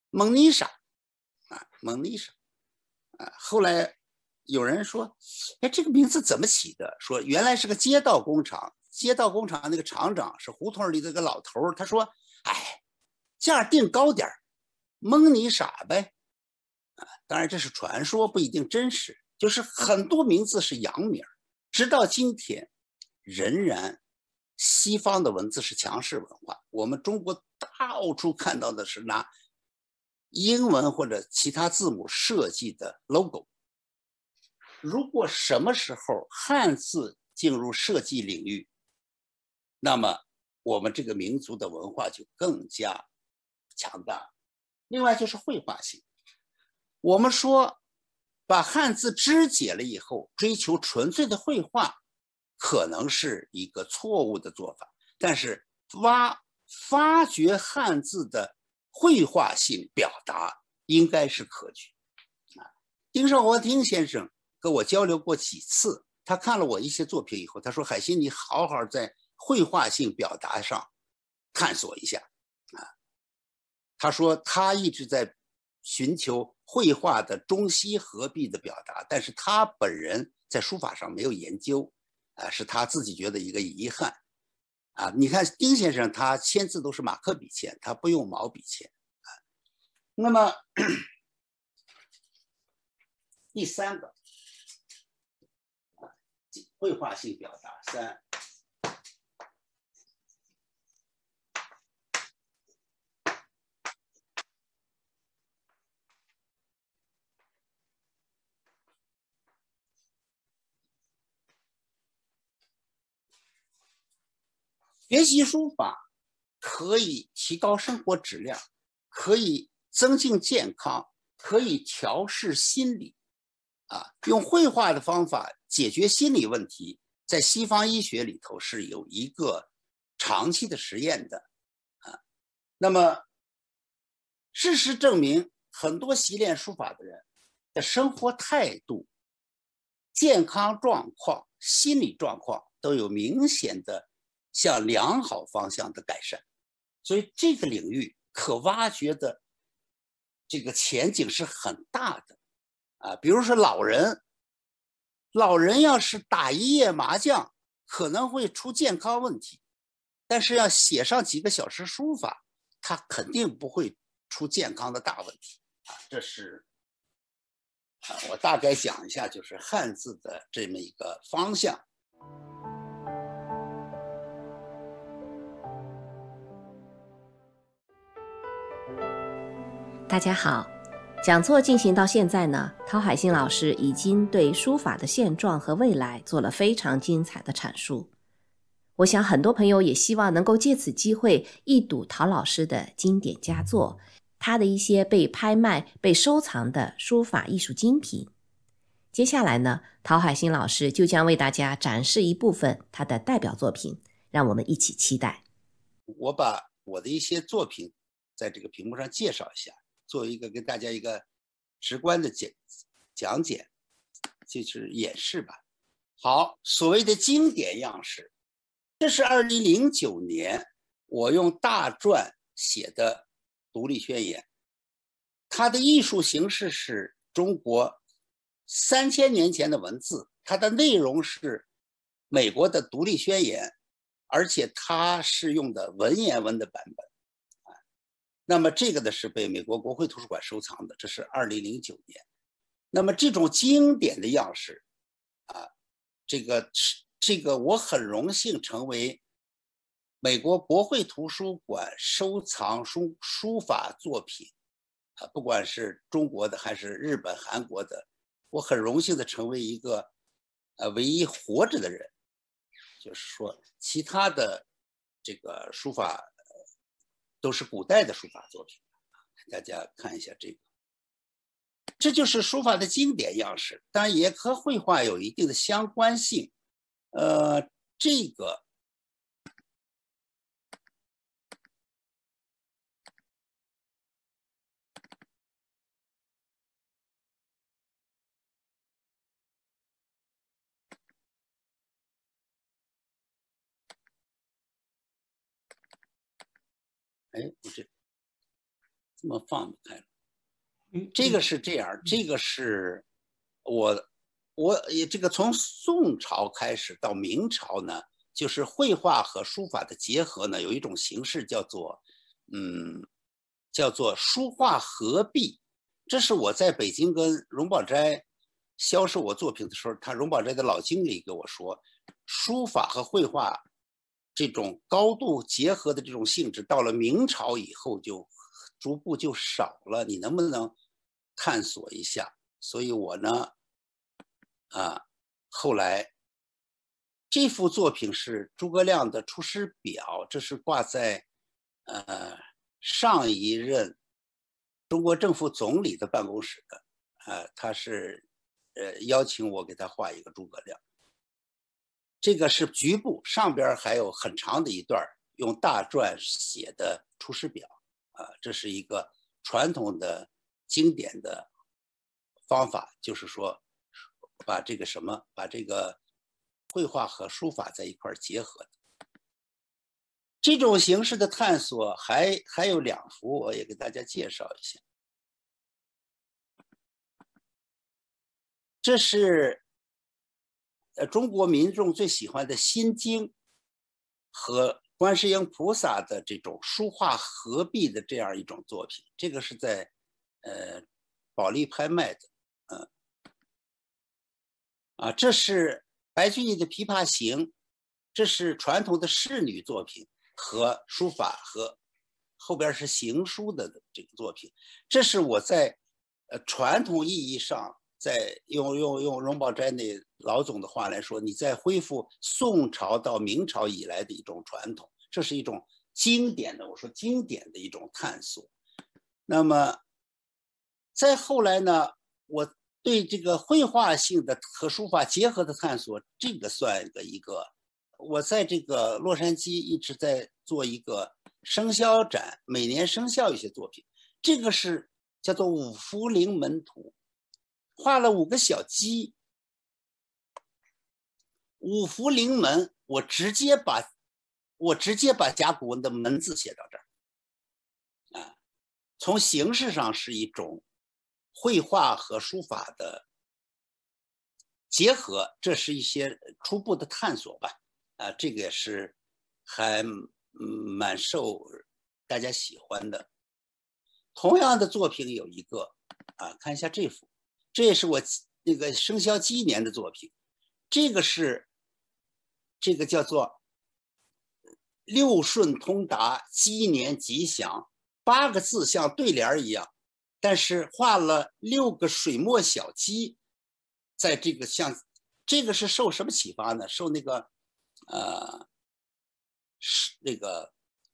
蒙妮莎啊，蒙妮莎啊。后来有人说，哎，这个名字怎么起的？说原来是个街道工厂，街道工厂那个厂长是胡同里的个老头儿，他说，哎，价定高点儿，蒙妮莎呗。啊，当然这是传说，不一定真实。就是很多名字是洋名，直到今天，仍然西方的文字是强势文化，我们中国到处看到的是拿英文或者其他字母设计的 logo。如果什么时候汉字进入设计领域，那么我们这个民族的文化就更加强大。另外就是绘画性，我们说把汉字肢解了以后，追求纯粹的绘画，可能是一个错误的做法。但是挖发掘汉字的绘画性表达应该是可取。啊，丁绍华汀先生跟我交流过几次，他看了我一些作品以后，他说：“海星，你好好在绘画性表达上探索一下。”啊，他说他一直在寻求绘画的中西合璧的表达，但是他本人在书法上没有研究，啊，是他自己觉得一个遗憾。啊，你看丁先生他签字都是马克笔签，他不用毛笔签。啊，那么第三个，绘画性表达三。学习书法可以提高生活质量，可以增进健康，可以调试心理。啊，用绘画的方法解决心理问题，在西方医学里头是有一个长期的实验的。啊，那么事实证明，很多习练书法的人的生活态度、健康状况、心理状况都有明显的向良好方向的改善。所以这个领域可挖掘的这个前景是很大的。啊，比如说老人，老人要是打一夜麻将，可能会出健康问题，但是要写上几个小时书法，他肯定不会出健康的大问题。啊，这是啊，我大概讲一下，就是汉字的这么一个方向。 大家好，讲座进行到现在呢，陶海星老师已经对书法的现状和未来做了非常精彩的阐述。我想很多朋友也希望能够借此机会一睹陶老师的经典佳作，他的一些被拍卖、被收藏的书法艺术精品。接下来呢，陶海星老师就将为大家展示一部分他的代表作品，让我们一起期待。 我把我的一些作品在这个屏幕上介绍一下，做一个跟大家一个直观的讲讲解，就是演示吧。好，所谓的经典样式，这是二零零九年我用大篆写的独立宣言，它的艺术形式是中国三千年前的文字，它的内容是美国的独立宣言，而且它是用的文言文的版本。那么这个呢是被美国国会图书馆收藏的，这是二零零九年。那么这种经典的样式啊，这个这个我很荣幸成为美国国会图书馆收藏书书法作品啊，不管是中国的还是日本、韩国的，我很荣幸的成为一个呃唯一活着的人。就是说，其他的这个书法都是古代的书法作品，大家看一下这个，这就是书法的经典样式，当然也和绘画有一定的相关性。呃，这个哎，我这这么放不开了。 嗯， 这个是这样，这个是我我也这个从宋朝开始到明朝呢，就是绘画和书法的结合呢，有一种形式叫做嗯叫做书画合璧。这是我在北京跟荣宝斋销售我作品的时候，他荣宝斋的老经理跟我说，书法和绘画这种高度结合的这种性质，到了明朝以后就逐步就少了，你能不能探索一下？所以我呢，啊，后来这幅作品是诸葛亮的《出师表》，这是挂在呃上一任中国政府总理的办公室的，啊，他是呃邀请我给他画一个诸葛亮。这个是局部，上边还有很长的一段用大篆写的《出师表》啊，这是一个传统的经典的方法，就是说把这个什么，把这个绘画和书法在一块结合的。这种形式的探索还还有两幅，我也给大家介绍一下。这是呃中国民众最喜欢的心经和观世音菩萨的这种书画合璧的这样一种作品，这个是在呃保利拍卖的，嗯、呃、啊，这是白居易的《琵琶行》，这是传统的仕女作品和书法，和后边是行书的这个作品。这是我在呃传统意义上，在用用用荣宝斋那老总的话来说，你在恢复宋朝到明朝以来的一种传统，这是一种经典的，我说经典的一种探索。那么再后来呢，我对这个绘画性的和书法结合的探索，这个算一个一个。我在这个洛杉矶一直在做一个生肖展，每年生肖一些作品，这个是叫做五福临门图，画了五个小鸡，五福临门，我直接把我直接把甲骨文的门字写到这儿啊，从形式上是一种绘画和书法的结合，这是一些初步的探索吧。啊，这个也是还蛮受大家喜欢的。同样的作品有一个啊，看一下这幅，这也是我那个生肖鸡年的作品。这个是这个叫做六顺通达，鸡年吉祥，八个字像对联一样，但是画了六个水墨小鸡，在这个像这个是受什么启发呢？受那个。呃，是那个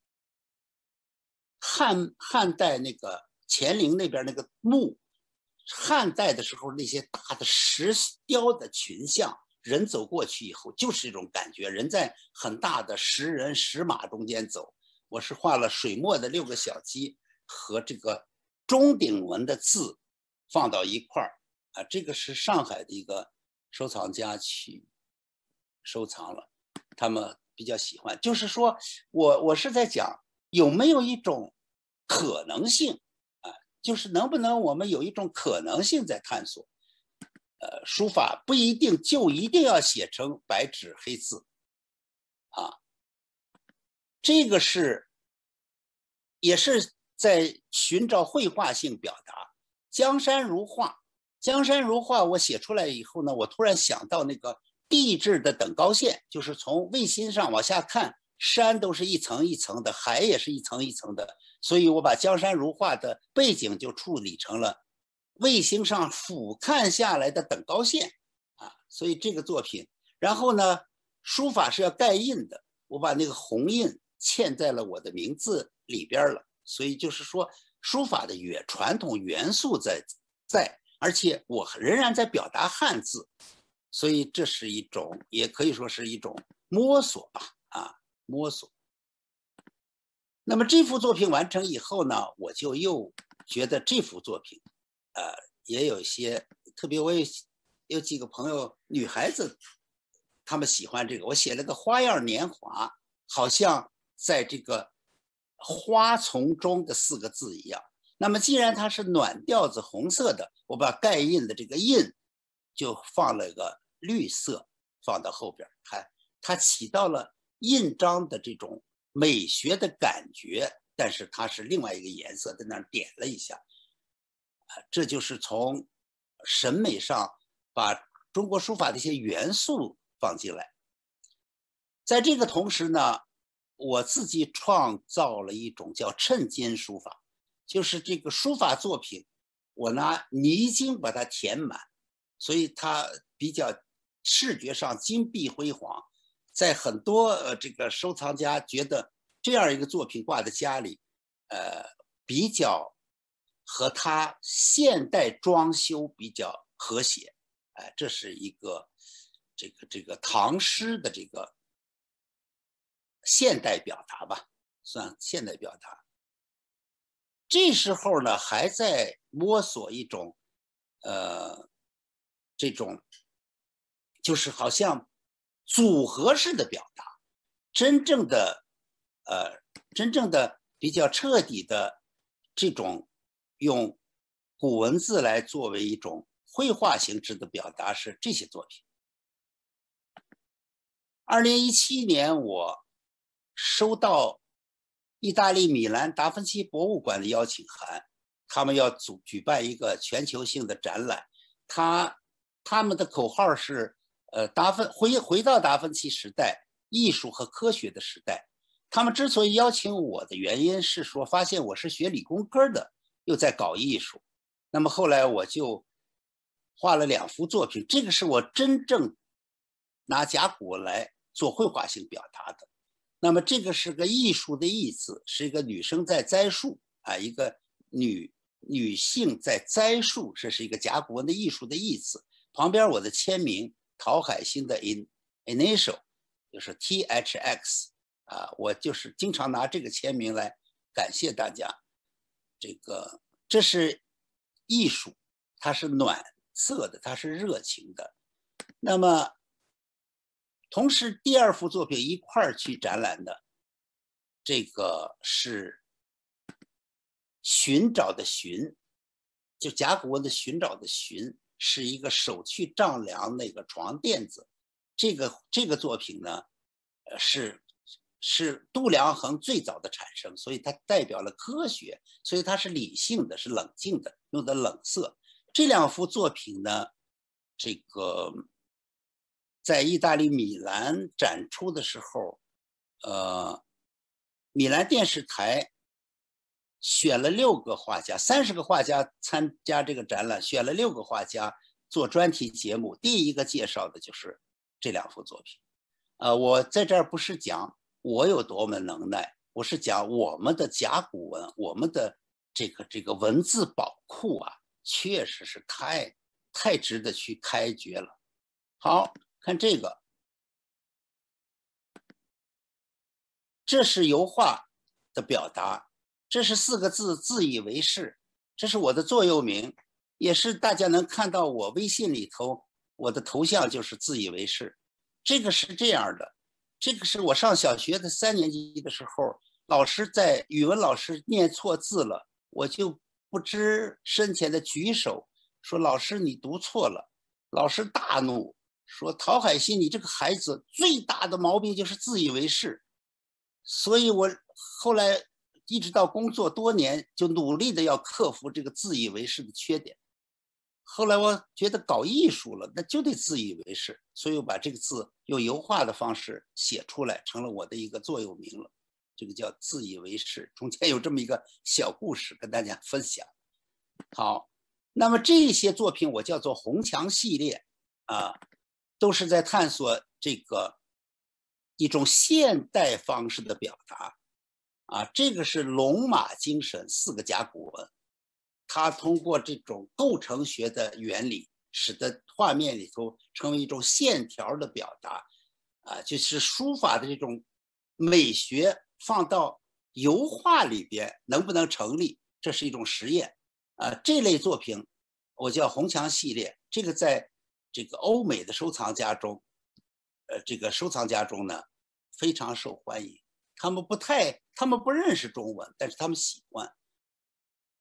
汉汉代那个乾陵那边那个墓，汉代的时候那些大的石雕的群像，人走过去以后就是这种感觉，人在很大的石人石马中间走。我是画了水墨的六个小鸡和这个钟鼎文的字放到一块儿啊，这个是上海的一个收藏家去收藏了。他们比较喜欢，就是说我我是在讲有没有一种可能性啊，就是能不能我们有一种可能性在探索，呃，书法不一定就一定要写成白纸黑字啊，这个是也是在寻找绘画性表达。江山如画，江山如画，我写出来以后呢，我突然想到那个。地质的等高线，就是从卫星上往下看，山都是一层一层的，海也是一层一层的，所以我把江山如画的背景就处理成了卫星上俯瞰下来的等高线啊，所以这个作品，然后呢，书法是要盖印的，我把那个红印嵌在了我的名字里边了，所以就是说书法的元传统元素在在，而且我仍然在表达汉字。所以这是一种，也可以说是一种摸索吧，啊，摸索。那么这幅作品完成以后呢，我就又觉得这幅作品，呃，也有一些特别，我有有几个朋友，女孩子，她们喜欢这个，我写了个花样年华，好像在这个花丛中的四个字一样。 那么既然它是暖调子红色的，我把盖印的这个印就放了个绿色放到后边，看它起到了印章的这种美学的感觉，但是它是另外一个颜色，在那儿点了一下，这就是从审美上把中国书法的一些元素放进来。在这个同时呢，我自己创造了一种叫衬金书法，就是这个书法作品，我拿泥金把它填满，所以它比较视觉上金碧辉煌。在很多呃这个收藏家觉得这样一个作品挂在家里，呃，比较和它现代装修比较和谐。哎、呃，这是一个这个这个唐诗的这个现代表达吧，算现代表达。这时候呢，还在摸索一种，呃，这种就是好像组合式的表达，真正的，呃，真正的比较彻底的这种用古文字来作为一种绘画形式的表达是这些作品。二零一七年，我收到意大利米兰达芬奇博物馆的邀请函，他们要组举办一个全球性的展览。他他们的口号是，呃，达芬回回到达芬奇时代，艺术和科学的时代。他们之所以邀请我的原因是说，发现我是学理工科的，又在搞艺术。那么后来我就画了两幅作品，这个是我真正拿甲骨文来做绘画性表达的。那么这个是个艺术的意字，是一个女生在栽树啊，一个女女性在栽树，这是一个甲骨文的艺术的意字。旁边我的签名，陶海新的 in initial 就是 T H X 啊，我就是经常拿这个签名来感谢大家。这个这是艺术，它是暖色的，它是热情的。那么同时第二幅作品一块儿去展览的，这个是寻找的寻，就甲骨文的寻找的寻，是一个手去丈量那个床垫子。这个这个作品呢，呃是是度量衡最早的产生，所以它代表了科学，所以它是理性的，是冷静的，用的冷色。这两幅作品呢，这个在意大利米兰展出的时候，呃，米兰电视台选了六个画家，三十个画家参加这个展览，选了六个画家做专题节目。第一个介绍的就是这两幅作品。呃，我在这儿不是讲我有多么能耐，我是讲我们的甲骨文，我们的这个这个文字宝库啊，确实是太太值得去开掘了。好，看这个，这是油画的表达，这是四个字，自以为是，这是我的座右铭，也是大家能看到我微信里头我的头像就是自以为是。这个是这样的，这个是我上小学的三年级的时候，老师在语文老师念错字了，我就不知深浅的举手说老师你读错了，老师大怒说陶海新你这个孩子最大的毛病就是自以为是。所以我后来一直到工作多年，就努力的要克服这个自以为是的缺点。后来我觉得搞艺术了，那就得自以为是，所以我把这个字用油画的方式写出来，成了我的一个座右铭了。这个叫自以为是，中间有这么一个小故事跟大家分享。好，那么这些作品我叫做红墙系列啊，都是在探索这个一种现代方式的表达啊。这个是龙马精神四个甲骨文，它通过这种构成学的原理，使得画面里头成为一种线条的表达啊，就是书法的这种美学放到油画里边能不能成立，这是一种实验啊。这类作品我叫红墙系列，这个在这个欧美的收藏家中，呃，这个收藏家中呢非常受欢迎。他们不太，他们不认识中文，但是他们喜欢。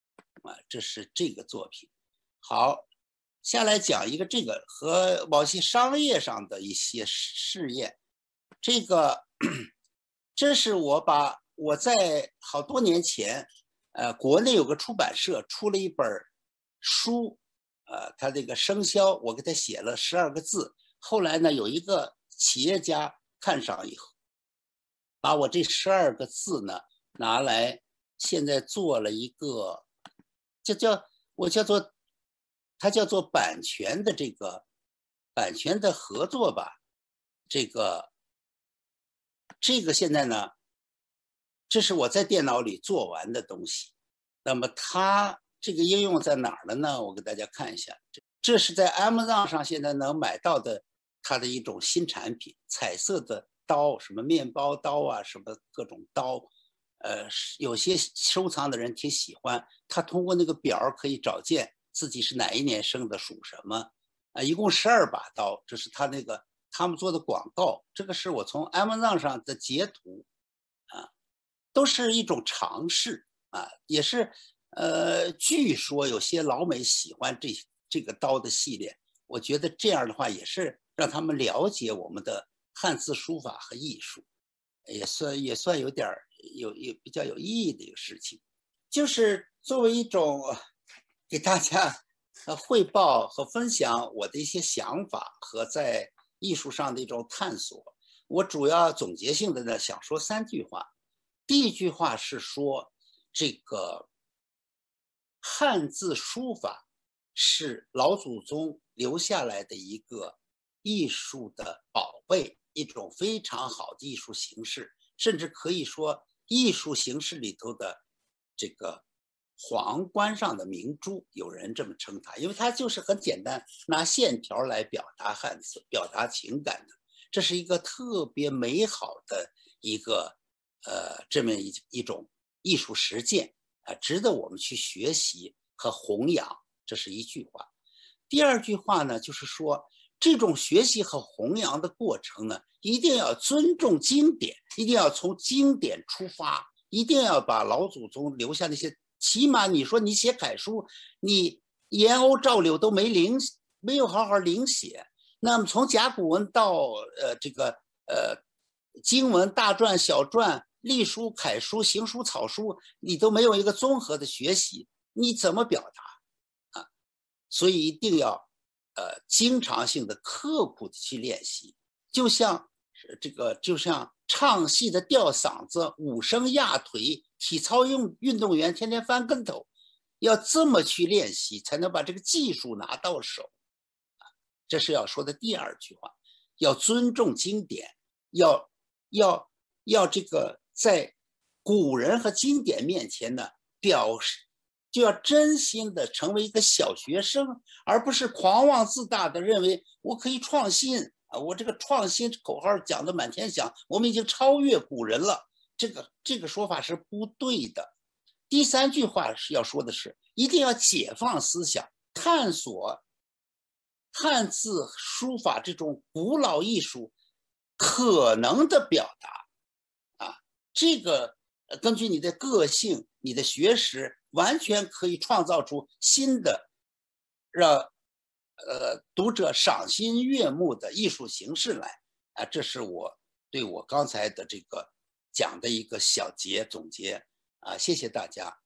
啊，这是这个作品。好，下来讲一个这个和某些商业上的一些试验。这个这是我把我在好多年前，呃，国内有个出版社出了一本书，呃，他这个生肖我给他写了十二个字，后来呢有一个企业家看上以后，把我这十二个字呢拿来，现在做了一个，这叫我叫做，它叫做版权的这个版权的合作吧，这个这个现在呢，这是我在电脑里做完的东西。那么它这个应用在哪儿了呢？我给大家看一下，这是在 Amazon 上现在能买到的它的一种新产品，彩色的刀，什么面包刀啊，什么各种刀。呃，有些收藏的人挺喜欢，他通过那个表可以找见自己是哪一年生的，属什么。啊，一共十二把刀，这是他那个他们做的广告。这个是我从 Amazon 上的截图，啊，都是一种尝试啊，也是呃，据说有些老美喜欢这这个刀的系列，我觉得这样的话也是让他们了解我们的汉字书法和艺术，也算也算有点有有比较有意义的一个事情，就是作为一种给大家呃汇报和分享我的一些想法和在艺术上的一种探索。我主要总结性的呢想说三句话。第一句话是说，这个汉字书法是老祖宗留下来的一个艺术的宝贝，一种非常好的艺术形式，甚至可以说艺术形式里头的这个皇冠上的明珠，有人这么称它，因为它就是很简单，拿线条来表达汉字，表达情感的，这是一个特别美好的一个呃这么一一种艺术实践啊，值得我们去学习和弘扬，这是一句话。第二句话呢，就是说这种学习和弘扬的过程呢，一定要尊重经典，一定要从经典出发，一定要把老祖宗留下那些，起码你说你写楷书，你颜欧赵柳都没临没有好好临写，那么从甲骨文到呃这个呃经文、大篆、小篆、隶书、楷书、行书、草书，你都没有一个综合的学习，你怎么表达啊？所以一定要呃经常性的、刻苦的去练习，就像这个就像唱戏的吊嗓子、武生压腿、体操运运动员天天翻跟头，要这么去练习，才能把这个技术拿到手。这是要说的第二句话，要尊重经典，要要要这个在古人和经典面前呢，表示就要真心的成为一个小学生，而不是狂妄自大的认为我可以创新啊，我这个创新口号讲的满天响，我们已经超越古人了，这个这个说法是不对的。第三句话是要说的是，一定要解放思想，探索汉字书法这种古老艺术可能的表达啊，这个根据你的个性、你的学识，完全可以创造出新的让呃读者赏心悦目的艺术形式来啊。这是我对我刚才的这个讲的一个小结总结啊，谢谢大家。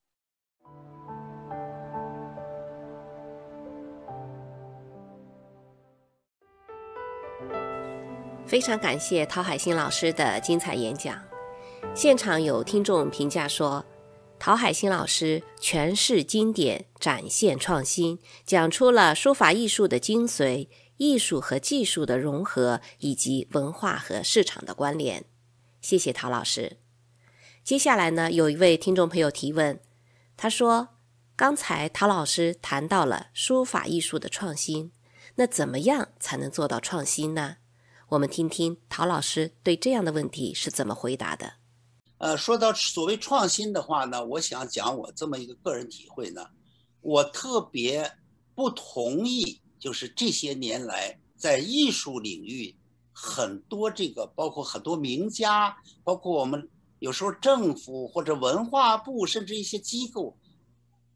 非常感谢陶海星老师的精彩演讲。现场有听众评价说，陶海星老师诠释经典，展现创新，讲出了书法艺术的精髓，艺术和技术的融合，以及文化和市场的关联。谢谢陶老师。接下来呢，有一位听众朋友提问，他说，刚才陶老师谈到了书法艺术的创新，那怎么样才能做到创新呢？我们听听陶老师对这样的问题是怎么回答的。 呃，说到所谓创新的话呢，我想讲我这么一个个人体会呢，我特别不同意，就是这些年来在艺术领域很多这个，包括很多名家，包括我们有时候政府或者文化部，甚至一些机构，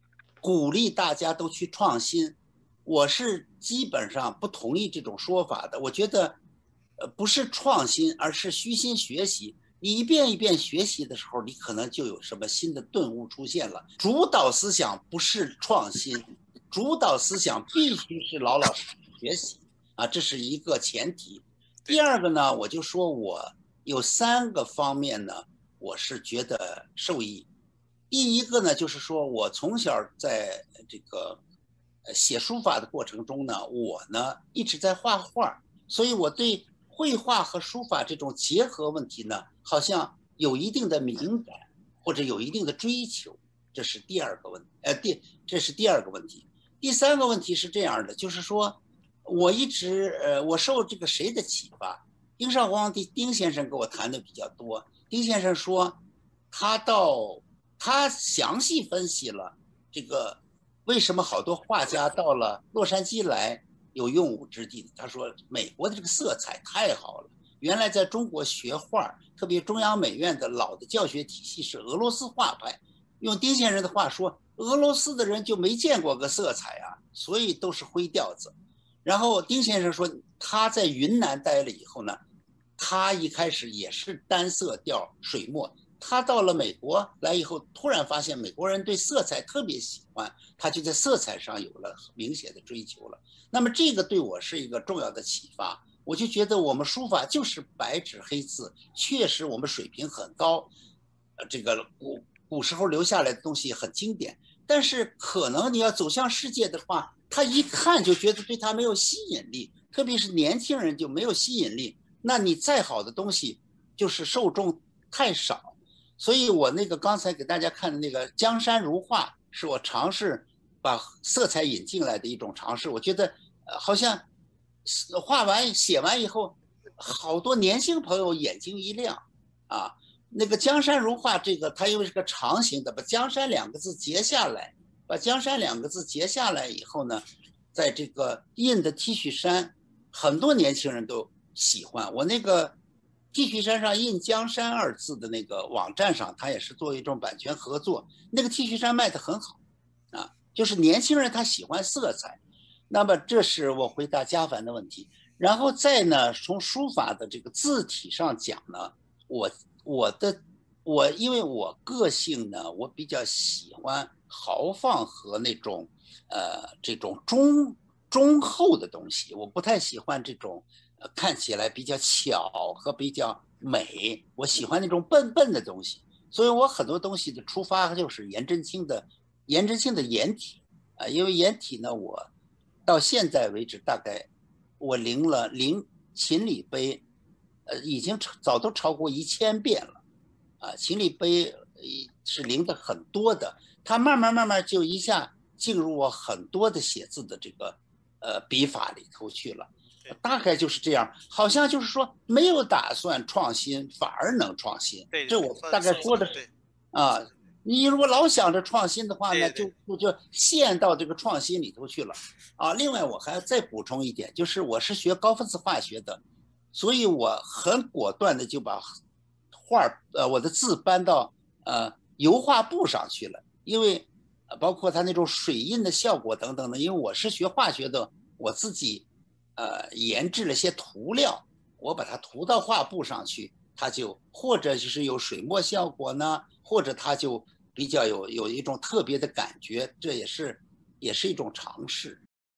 鼓励大家都去创新，我是基本上不同意这种说法的。我觉得，呃，不是创新，而是虚心学习。你一遍一遍学习的时候，你可能就有什么新的顿悟出现了。主导思想不是创新，主导思想必须是老老实实学习啊，这是一个前提。第二个呢，我就说我有三个方面呢，我是觉得受益。第一个呢，就是说我从小在这个写书法的过程中呢，我呢一直在画画，所以我对绘画和书法这种结合问题呢，好像有一定的敏感或者有一定的追求，这是第二个问题。呃，第这是第二个问题。第三个问题是这样的，就是说我一直呃，我受这个谁的启发？丁绍黄丁丁先生跟我谈的比较多。丁先生说，他到他详细分析了这个为什么好多画家到了洛杉矶来有用武之地。他说美国的这个色彩太好了，原来在中国学画，特别中央美院的老的教学体系是俄罗斯画派，用丁先生的话说，俄罗斯的人就没见过个色彩啊，所以都是灰调子。然后丁先生说他在云南待了以后呢，他一开始也是单色调水墨，他到了美国来以后，突然发现美国人对色彩特别喜欢，他就在色彩上有了明显的追求了。那么这个对我是一个重要的启发，我就觉得我们书法就是白纸黑字，确实我们水平很高，这个古古时候留下来的东西很经典，但是可能你要走向世界的话，他一看就觉得对他没有吸引力，特别是年轻人就没有吸引力，那你再好的东西就是受众太少。所以我那个刚才给大家看的那个江山如画，是我尝试把色彩引进来的一种尝试。我觉得呃好像画完写完以后，好多年轻朋友眼睛一亮啊。那个江山如画这个它因为是个长形的，把江山两个字截下来，把江山两个字截下来以后呢，在这个印的 T 恤衫，很多年轻人都喜欢。我那个 T 恤衫上印江山二字的那个网站上，它也是作为一种版权合作，那个 T 恤衫卖得很好啊，就是年轻人他喜欢色彩。那么这是我回答嘉凡的问题。然后再呢，从书法的这个字体上讲呢，我我的我因为我个性呢，我比较喜欢豪放和那种呃这种中中厚的东西，我不太喜欢这种呃看起来比较巧和比较美，我喜欢那种笨笨的东西。所以我很多东西的出发就是颜真卿的颜真卿的颜体啊、呃，因为颜体呢，我到现在为止大概我临了临秦理碑。呃，已经早都超过一千遍了，啊，秦理碑是临的很多的，它慢慢慢慢就一下进入我很多的写字的这个呃笔法里头去了，大概就是这样，好像就是说没有打算创新，反而能创新，这我大概说的是啊。你如果老想着创新的话呢，就就就陷到这个创新里头去了啊。另外我还要再补充一点，就是我是学高分子化学的。所以我很果断的就把画呃我的字搬到呃油画布上去了，因为包括它那种水印的效果等等的，因为我是学化学的，我自己呃研制了些涂料，我把它涂到画布上去，它就或者就是有水墨效果呢，或者它就比较有有一种特别的感觉，这也是也是一种尝试。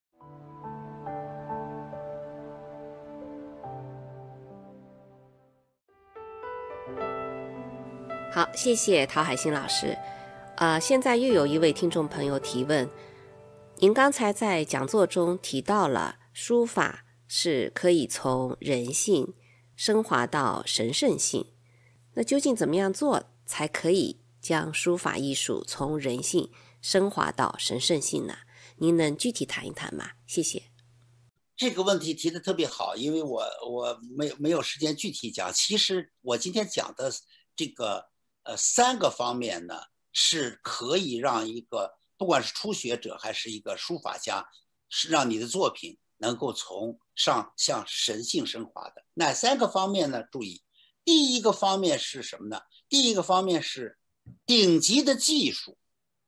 好，谢谢陶海星老师。呃，现在又有一位听众朋友提问，您刚才在讲座中提到了书法是可以从人性升华到神圣性，那究竟怎么样做才可以将书法艺术从人性升华到神圣性呢？您能具体谈一谈吗？谢谢。 这个问题提得特别好，因为我我没有没有时间具体讲。其实我今天讲的这个呃三个方面呢，是可以让一个不管是初学者还是一个书法家，是让你的作品能够从上向神性升华的。哪三个方面呢？注意，第一个方面是什么呢？第一个方面是顶级的技术。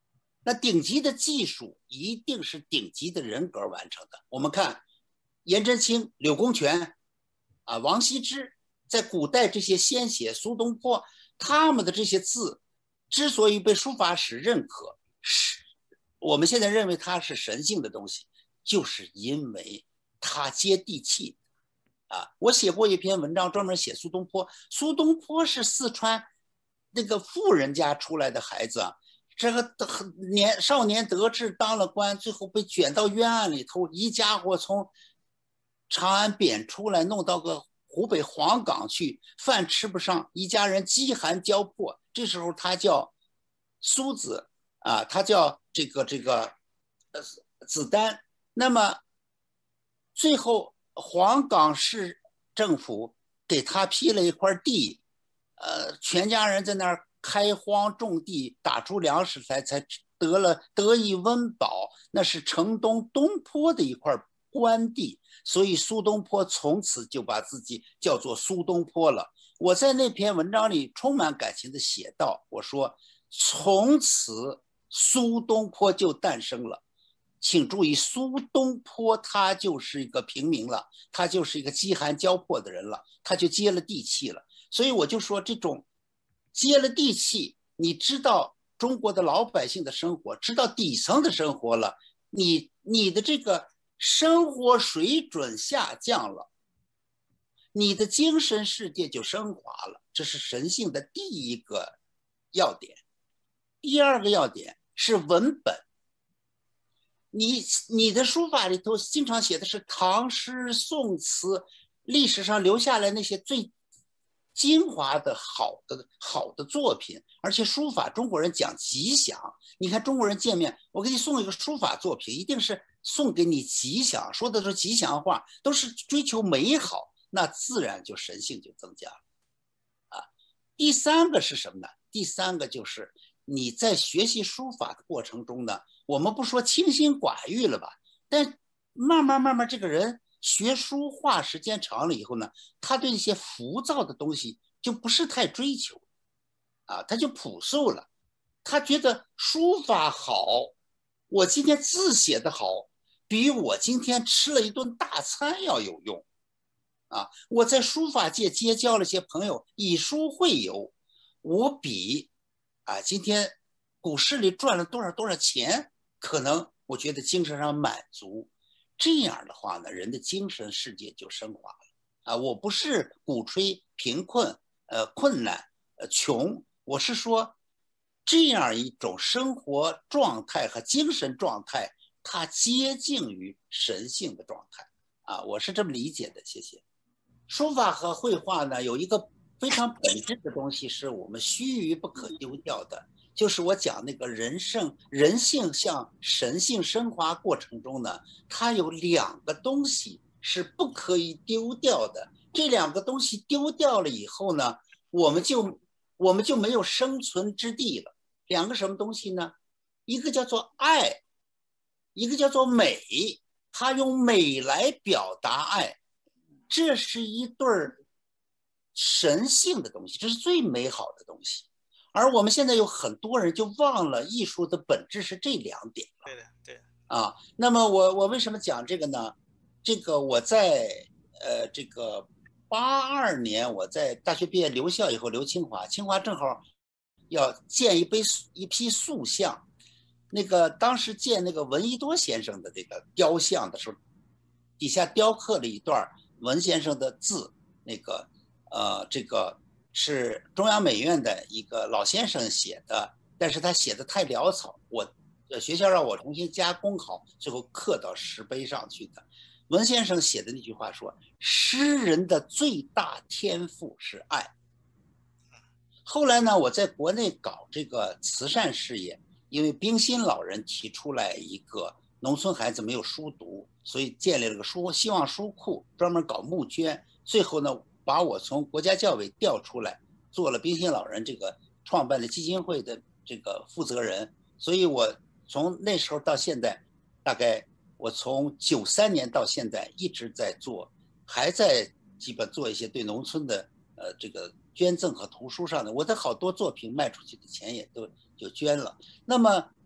那顶级的技术一定是顶级的人格完成的。我们看颜真卿、柳公权啊、王羲之，在古代这些先贤，苏东坡，他们的这些字之所以被书法史认可，是我们现在认为它是神性的东西，就是因为它接地气啊。我写过一篇文章专门写苏东坡，苏东坡是四川那个富人家出来的孩子啊，这个年少年得志当了官，最后被卷到冤案里头，一家伙从长安贬出来，弄到个湖北黄冈去，饭吃不上，一家人饥寒交迫。这时候他叫苏子啊，他叫这个这个呃子丹。那么最后黄冈市政府给他批了一块地，呃，全家人在那儿开荒种地，打出粮食来，才得了得以温饱。那是城东东坡的一块官地，所以苏东坡从此就把自己叫做苏东坡了。我在那篇文章里充满感情地写道，我说从此苏东坡就诞生了。请注意，苏东坡他就是一个平民了，他就是一个饥寒交迫的人了，他就接了地气了。所以我就说，这种接了地气，你知道中国的老百姓的生活，知道底层的生活了，你你的这个生活水准下降了，你的精神世界就升华了，这是神性的第一个要点。第二个要点是文本，你你的书法里头经常写的是唐诗宋词，历史上留下来那些最精华的好的好的作品，而且书法中国人讲吉祥，你看中国人见面，我给你送一个书法作品，一定是送给你吉祥，说的是吉祥话，都是追求美好，那自然就神性就增加了啊。第三个是什么呢？第三个就是你在学习书法的过程中呢，我们不说清心寡欲了吧，但慢慢慢慢这个人学书画时间长了以后呢，他对一些浮躁的东西就不是太追求啊，他就朴素了。他觉得书法好，我今天字写得好，比我今天吃了一顿大餐要有用啊。我在书法界结交了些朋友，以书会友，我比啊今天股市里赚了多少多少钱，可能我觉得精神上满足。这样的话呢，人的精神世界就升华了啊！我不是鼓吹贫困、呃困难、呃穷，我是说这样一种生活状态和精神状态，它接近于神性的状态啊！我是这么理解的，谢谢。书法和绘画呢，有一个非常本质的东西，是我们须臾不可丢掉的。就是我讲那个人性人性向神性升华过程中呢，它有两个东西是不可以丢掉的。这两个东西丢掉了以后呢，我们就我们就没有生存之地了。两个什么东西呢？一个叫做爱，一个叫做美。它用美来表达爱，这是一对神性的东西，这是最美好的东西。而我们现在有很多人就忘了艺术的本质是这两点了。 对的，对的。 啊，那么我我为什么讲这个呢？这个我在呃这个八二年我在大学毕业留校以后留清华，清华正好要建一杯一批塑像，那个当时建那个闻一多先生的这个雕像的时候，底下雕刻了一段闻先生的字，那个呃这个。是中央美院的一个老先生写的，但是他写的太潦草，我学校让我重新加工好，最后刻到石碑上去的。文先生写的那句话说，诗人的最大天赋是爱。后来呢，我在国内搞这个慈善事业，因为冰心老人提出来一个农村孩子没有书读，所以建立了个书希望书库，专门搞募捐，最后呢把我从国家教委调出来，做了冰心老人这个创办的基金会的这个负责人。所以我从那时候到现在，大概我从九三年到现在一直在做，还在基本做一些对农村的呃这个捐赠和图书上的，我的好多作品卖出去的钱也都就捐了。那么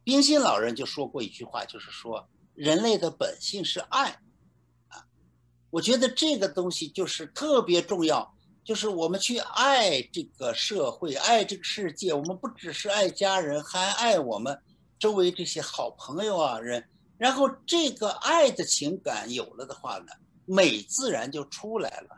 冰心老人就说过一句话，就是说人类的本性是爱啊。我觉得这个东西就是特别重要，就是我们去爱这个社会，爱这个世界，我们不只是爱家人，还爱我们周围这些好朋友啊人。然后这个爱的情感有了的话呢，美自然就出来了。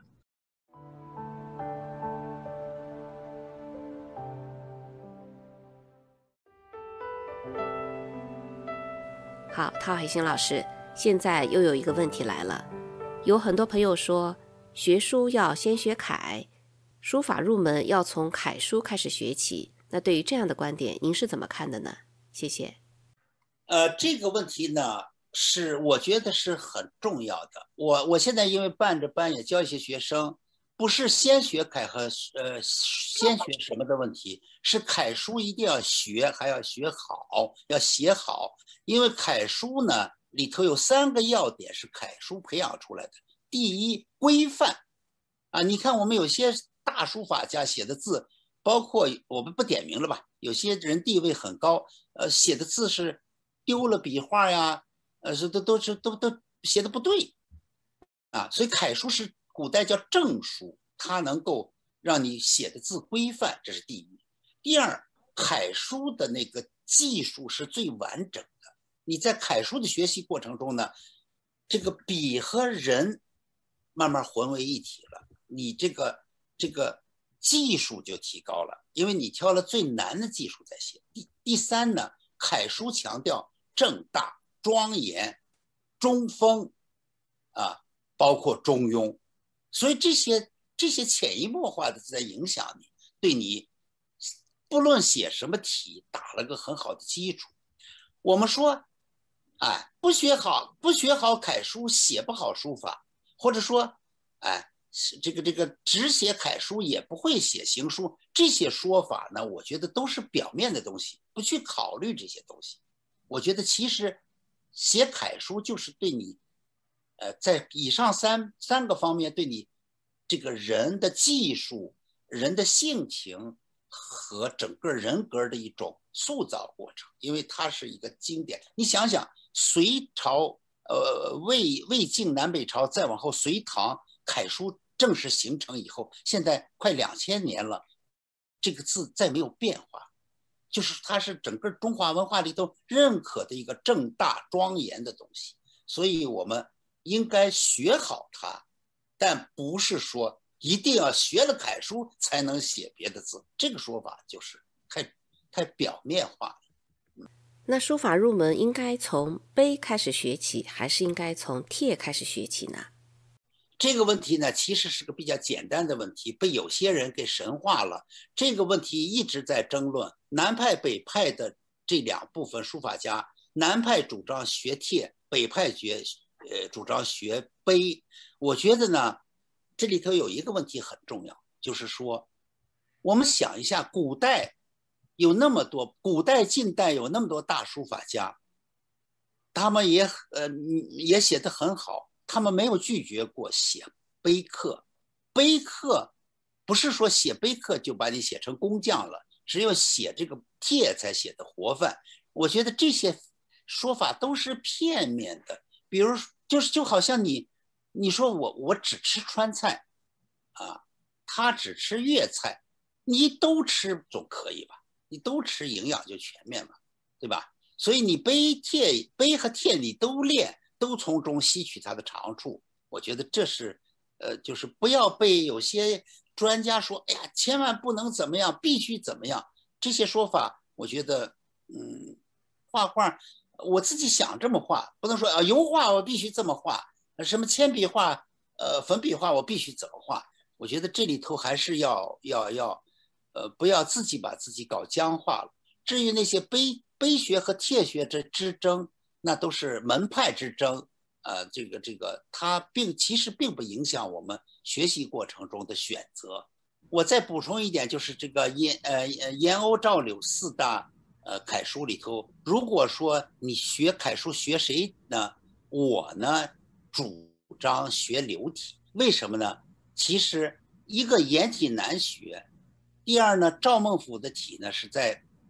好，陶海星老师，现在又有一个问题来了，有很多朋友说学书要先学楷，书法入门要从楷书开始学起，那对于这样的观点，您是怎么看的呢？谢谢。 呃，这个问题呢，是我觉得是很重要的。我我现在因为办着班也教一些学生，不是先学楷和呃先学什么的问题，是楷书一定要学，还要学好，要写好。因为楷书呢里头有三个要点是楷书培养出来的。第一，规范啊，你看我们有些大书法家写的字，包括我们不点名了吧，有些人地位很高，呃，写的字是丢了笔画呀，呃，是都都是都都写的不对啊，所以楷书是古代叫正书，它能够让你写的字规范，这是第一。第二，楷书的那个技术是最完整的。你在楷书的学习过程中呢，这个笔和人慢慢混为一体了，你这个这个技术就提高了，因为你挑了最难的技术在写。第第三呢，楷书强调正大、庄严、中锋啊，包括中庸，所以这些这些潜移默化的在影响你，对你不论写什么题打了个很好的基础。我们说，哎，不学好不学好楷书，写不好书法，或者说，哎，这个这个只写楷书也不会写行书，这些说法呢，我觉得都是表面的东西，不去考虑这些东西。我觉得其实写楷书就是对你，呃，在以上三三个方面对你这个人的技术、人的性情和整个人格的一种塑造过程，因为它是一个经典。你想想，隋朝、呃魏魏晋南北朝，再往后隋唐，楷书正式形成以后，现在快两千年了，这个字再没有变化，就是它是整个中华文化里头认可的一个正大庄严的东西，所以我们应该学好它，但不是说一定要学了楷书才能写别的字，这个说法就是太太表面化了。 那书法入门应该从碑开始学起，还是应该从帖开始学起呢？ 这个问题呢，其实是个比较简单的问题，被有些人给神化了。这个问题一直在争论，南派北派的这两部分书法家，南派主张学帖，北派学呃主张学碑。我觉得呢，这里头有一个问题很重要，就是说，我们想一下，古代有那么多，古代近代有那么多大书法家，他们也呃也写得很好。他们没有拒绝过写碑刻，碑刻不是说写碑刻就把你写成工匠了，只有写这个帖才写的活泛。我觉得这些说法都是片面的，比如就是就好像你你说我我只吃川菜啊，他只吃粤菜，你都吃总可以吧？你都吃营养就全面了，对吧？所以你碑帖碑和帖你都练。都从中吸取它的长处，我觉得这是，呃，就是不要被有些专家说，哎呀，千万不能怎么样，必须怎么样，这些说法，我觉得，嗯，画画，我自己想这么画，不能说啊，油画我必须这么画，什么铅笔画，呃，粉笔画我必须怎么画，我觉得这里头还是要要要，呃，不要自己把自己搞僵化了。至于那些碑碑学和帖学之之争，那都是门派之争，呃，这个这个，它并其实并不影响我们学习过程中的选择。我再补充一点，就是这个燕呃燕欧赵柳四大呃楷书里头，如果说你学楷书学谁呢？我呢主张学柳体，为什么呢？其实一个颜体难学，第二呢，赵孟頫的体呢是在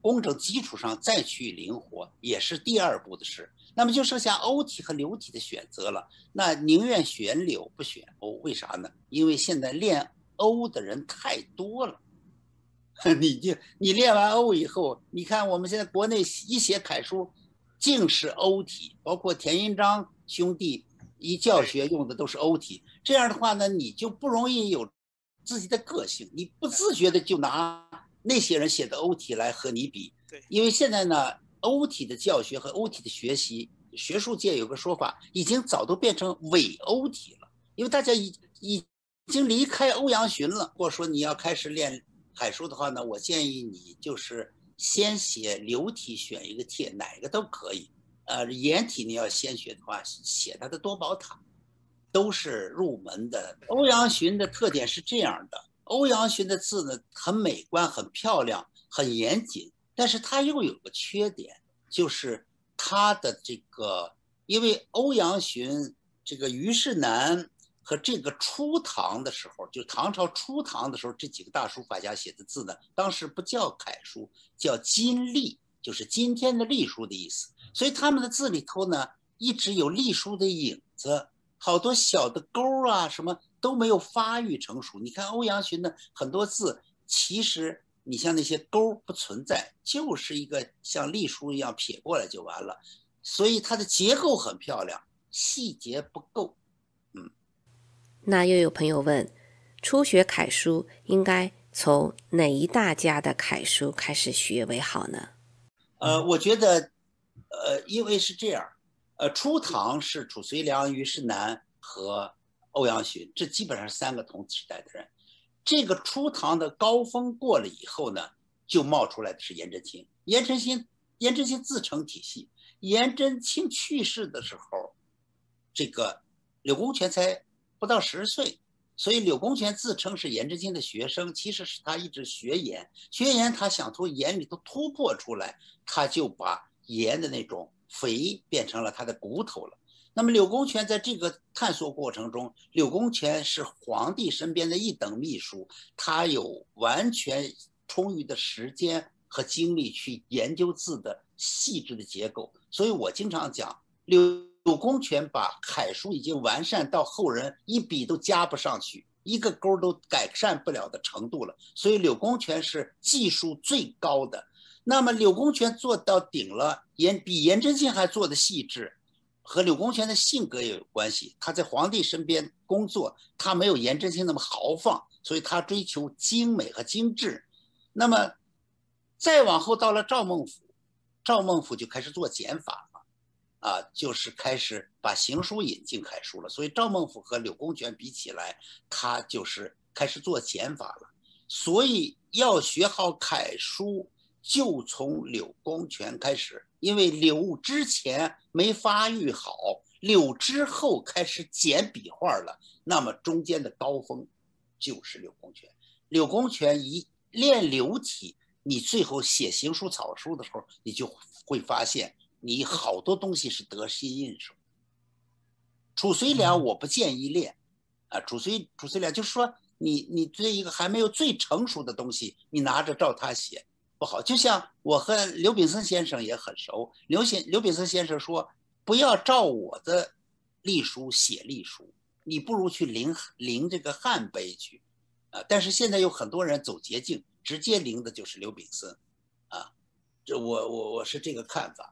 工整基础上再去灵活，也是第二步的事。那么就剩下欧体和流体的选择了，那宁愿选柳不选欧，为啥呢？因为现在练欧的人太多了。你就你练完欧以后，你看我们现在国内一写楷书，尽是欧体，包括田银章兄弟一教学用的都是欧体。这样的话呢，你就不容易有自己的个性，你不自觉的就拿那些人写的欧体来和你比。因为现在呢，欧体的教学和欧体的学习，学术界有个说法，已经早都变成伪欧体了，因为大家已已经离开欧阳询了。或者说你要开始练楷书的话呢，我建议你就是先写流体，选一个帖，哪个都可以。呃，颜体你要先学的话，写他的多宝塔，都是入门的。欧阳询的特点是这样的，欧阳询的字呢很美观、很漂亮、很严谨，但是他又有个缺点，就是他的这个，因为欧阳询这个虞世南和这个初唐的时候，就唐朝初唐的时候，这几个大书法家写的字呢，当时不叫楷书，叫今隶，就是今天的隶书的意思。所以他们的字里头呢，一直有隶书的影子，好多小的勾啊什么都没有发育成熟。你看欧阳询的很多字，其实你像那些勾不存在，就是一个像隶书一样撇过来就完了。所以它的结构很漂亮，细节不够。嗯。 那又有朋友问，初学楷书应该从哪一大家的楷书开始学为好呢？ 呃，我觉得，呃，因为是这样，呃，初唐是褚遂良、虞世南和欧阳询，这基本上是三个同时代的人。这个初唐的高峰过了以后呢，就冒出来的是颜真卿。颜真卿，颜真卿自成体系。颜真卿去世的时候，这个柳公权才不到十岁，所以柳公权自称是颜真卿的学生，其实是他一直学颜，学颜他想从颜里头突破出来，他就把颜的那种肥变成了他的骨头了。那么柳公权在这个探索过程中，柳公权是皇帝身边的一等秘书，他有完全充裕的时间和精力去研究字的细致的结构。所以我经常讲，柳公权把楷书已经完善到后人一笔都加不上去，一个勾都改善不了的程度了。所以柳公权是技术最高的。那么柳公权做到顶了，颜比颜真卿还做的细致，和柳公权的性格也有关系。他在皇帝身边工作，他没有颜真卿那么豪放，所以他追求精美和精致。那么再往后到了赵孟頫，赵孟頫就开始做减法了，啊，就是开始把行书引进楷书了。所以赵孟頫和柳公权比起来，他就是开始做减法了。所以要学好楷书，就从柳公权开始，因为柳之前没发育好，柳之后开始减笔画了，那么中间的高峰就是柳公权。柳公权一练柳体，你最后写行书草书的时候，你就会发现你好多东西是得心应手。褚遂良我不建议练啊，褚遂褚遂良就是说你你对一个还没有最成熟的东西，你拿着照他写不好。就像我和刘秉森先生也很熟，刘先刘秉森先生说，不要照我的隶书写隶书，你不如去临临这个汉碑去啊。但是现在有很多人走捷径，直接临的就是刘秉森啊，这我我我是这个看法。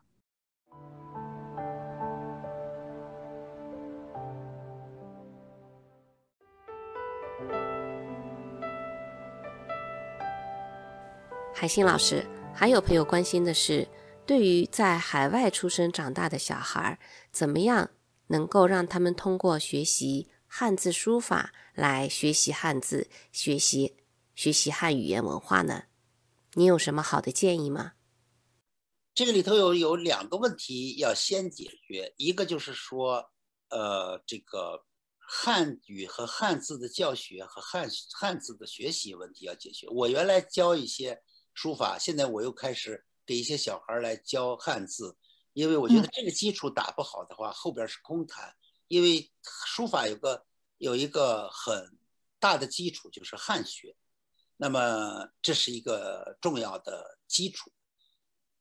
海星老师，还有朋友关心的是，对于在海外出生长大的小孩，怎么样能够让他们通过学习汉字书法来学习汉字，学习学习汉语言文化呢？你有什么好的建议吗？ 这个里头有有两个问题要先解决，一个就是说，呃，这个汉语和汉字的教学和汉汉字的学习问题要解决。我原来教一些书法，现在我又开始给一些小孩来教汉字，因为我觉得这个基础打不好的话，后边是空谈。因为书法有个有一个很大的基础，就是汉学，那么这是一个重要的基础。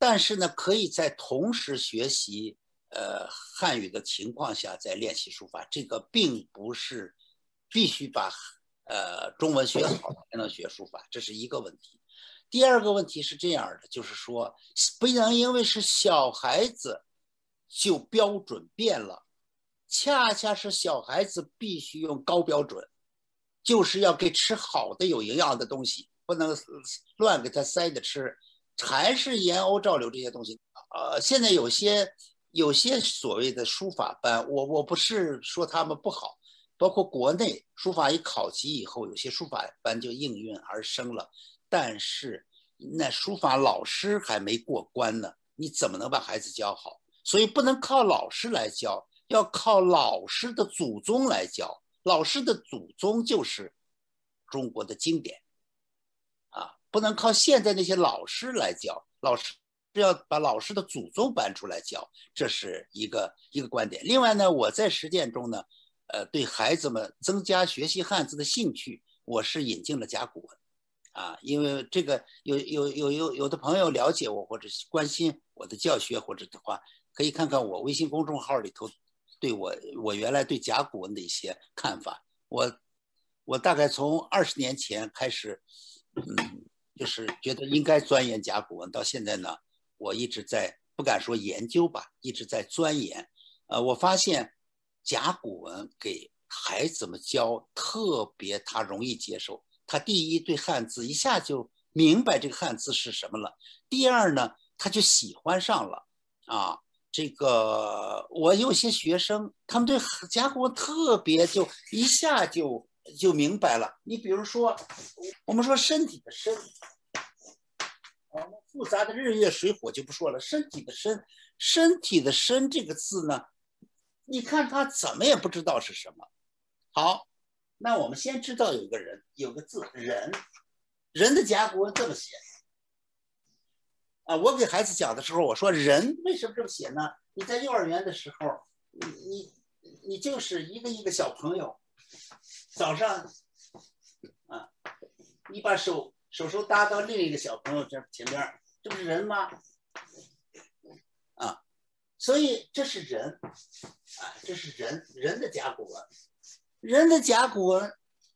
但是呢，可以在同时学习呃汉语的情况下再练习书法，这个并不是必须把呃中文学好才能学书法，这是一个问题。第二个问题是这样的，就是说不能因为是小孩子就标准变了，恰恰是小孩子必须用高标准，就是要给吃好的有营养的东西，不能乱给他塞着吃，还是颜欧赵柳这些东西。呃，现在有些有些所谓的书法班，我我不是说他们不好，包括国内书法一考级以后，有些书法班就应运而生了，但是那书法老师还没过关呢，你怎么能把孩子教好？所以不能靠老师来教，要靠老师的祖宗来教。老师的祖宗就是中国的经典啊，不能靠现在那些老师来教，老师要把老师的祖宗搬出来教，这是一个一个观点。另外呢，我在实践中呢，呃，对孩子们增加学习汉字的兴趣，我是引进了甲骨文啊，因为这个有有有有有的朋友了解我或者关心我的教学或者的话，可以看看我微信公众号里头对我我原来对甲骨文的一些看法。我我大概从二十年前开始，嗯，就是觉得应该钻研甲骨文，到现在呢，我一直在不敢说研究吧，一直在钻研。呃，我发现甲骨文给孩子们教特别他容易接受。他第一对汉字一下就明白这个汉字是什么了，第二呢，他就喜欢上了啊。这个我有些学生，他们对甲骨文特别就一下就就明白了。你比如说，我们说身体的身，复杂的日月水火就不说了，身体的身，身体的身这个字呢，你看他怎么也不知道是什么。好，那我们先知道有个人，有个字人，人的甲骨文这么写啊。我给孩子讲的时候，我说人为什么这么写呢？你在幼儿园的时候，你你你就是一个一个小朋友，早上啊，你把手手手搭到另一个小朋友这前边，这不是人吗？啊，所以这是人啊，这是人人的甲骨文，人的甲骨文。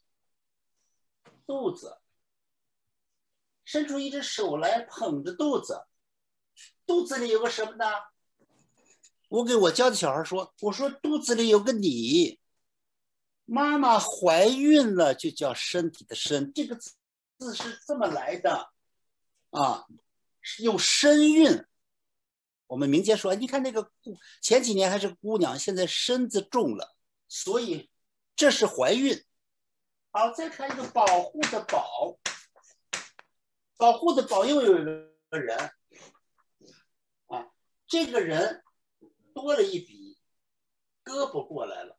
肚子，伸出一只手来捧着肚子，肚子里有个什么呢？我给我教的小孩说，我说肚子里有个你，妈妈怀孕了就叫身体的身，这个字是这么来的啊，有身孕。我们民间说，你看那个前几年还是姑娘，现在身子重了，所以这是怀孕。好，再看一个保护的保，保护的保又有一个人啊，这个人多了一笔，胳膊过来了，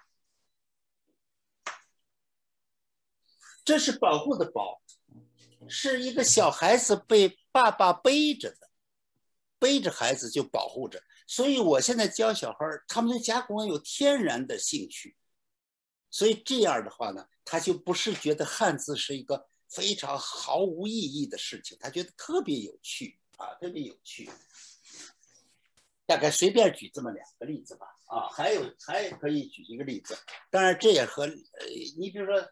这是保护的保，是一个小孩子被爸爸背着的，背着孩子就保护着。所以我现在教小孩，他们对甲骨文有天然的兴趣，所以这样的话呢，他就不是觉得汉字是一个非常毫无意义的事情，他觉得特别有趣啊，特别有趣。大概随便举这么两个例子吧，啊，还有还可以举一个例子，当然这也和呃，你比如说，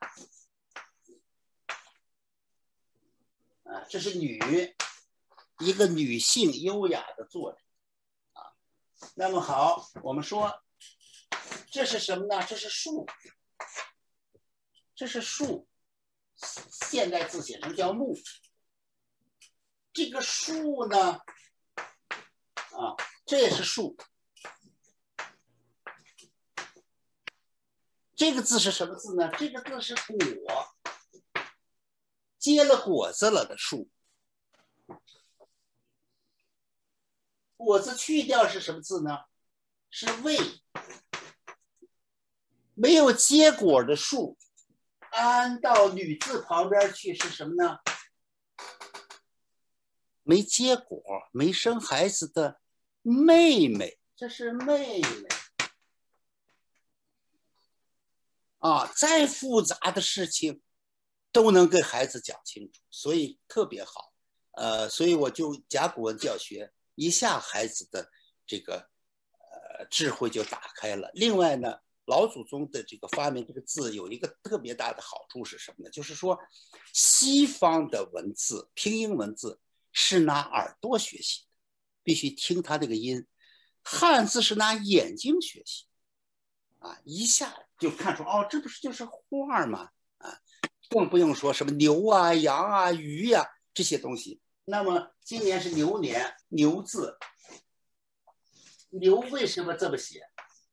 啊，这是女，一个女性优雅的坐着，啊，那么好，我们说这是什么呢？这是树，这是树，现代字写成叫木，这个树呢，啊。这也是树，这个字是什么字呢？这个字是果，结了果子了的树。果子去掉是什么字呢？是未。没有结果的树，安到女字旁边去是什么呢？没结果，没生孩子的妹妹，这是妹妹啊！再复杂的事情都能给孩子讲清楚，所以特别好。 呃，所以我就甲骨文教学一下孩子的这个呃智慧就打开了。另外呢，老祖宗的这个发明这个字有一个特别大的好处是什么呢？就是说，西方的文字拼音文字是拿耳朵学习的，必须听它这个音；汉字是拿眼睛学习，啊，一下就看出哦，这不是就是画吗？啊，更不用说什么牛啊、羊啊、鱼呀、啊、这些东西。那么今年是牛年，牛字，牛为什么这么写？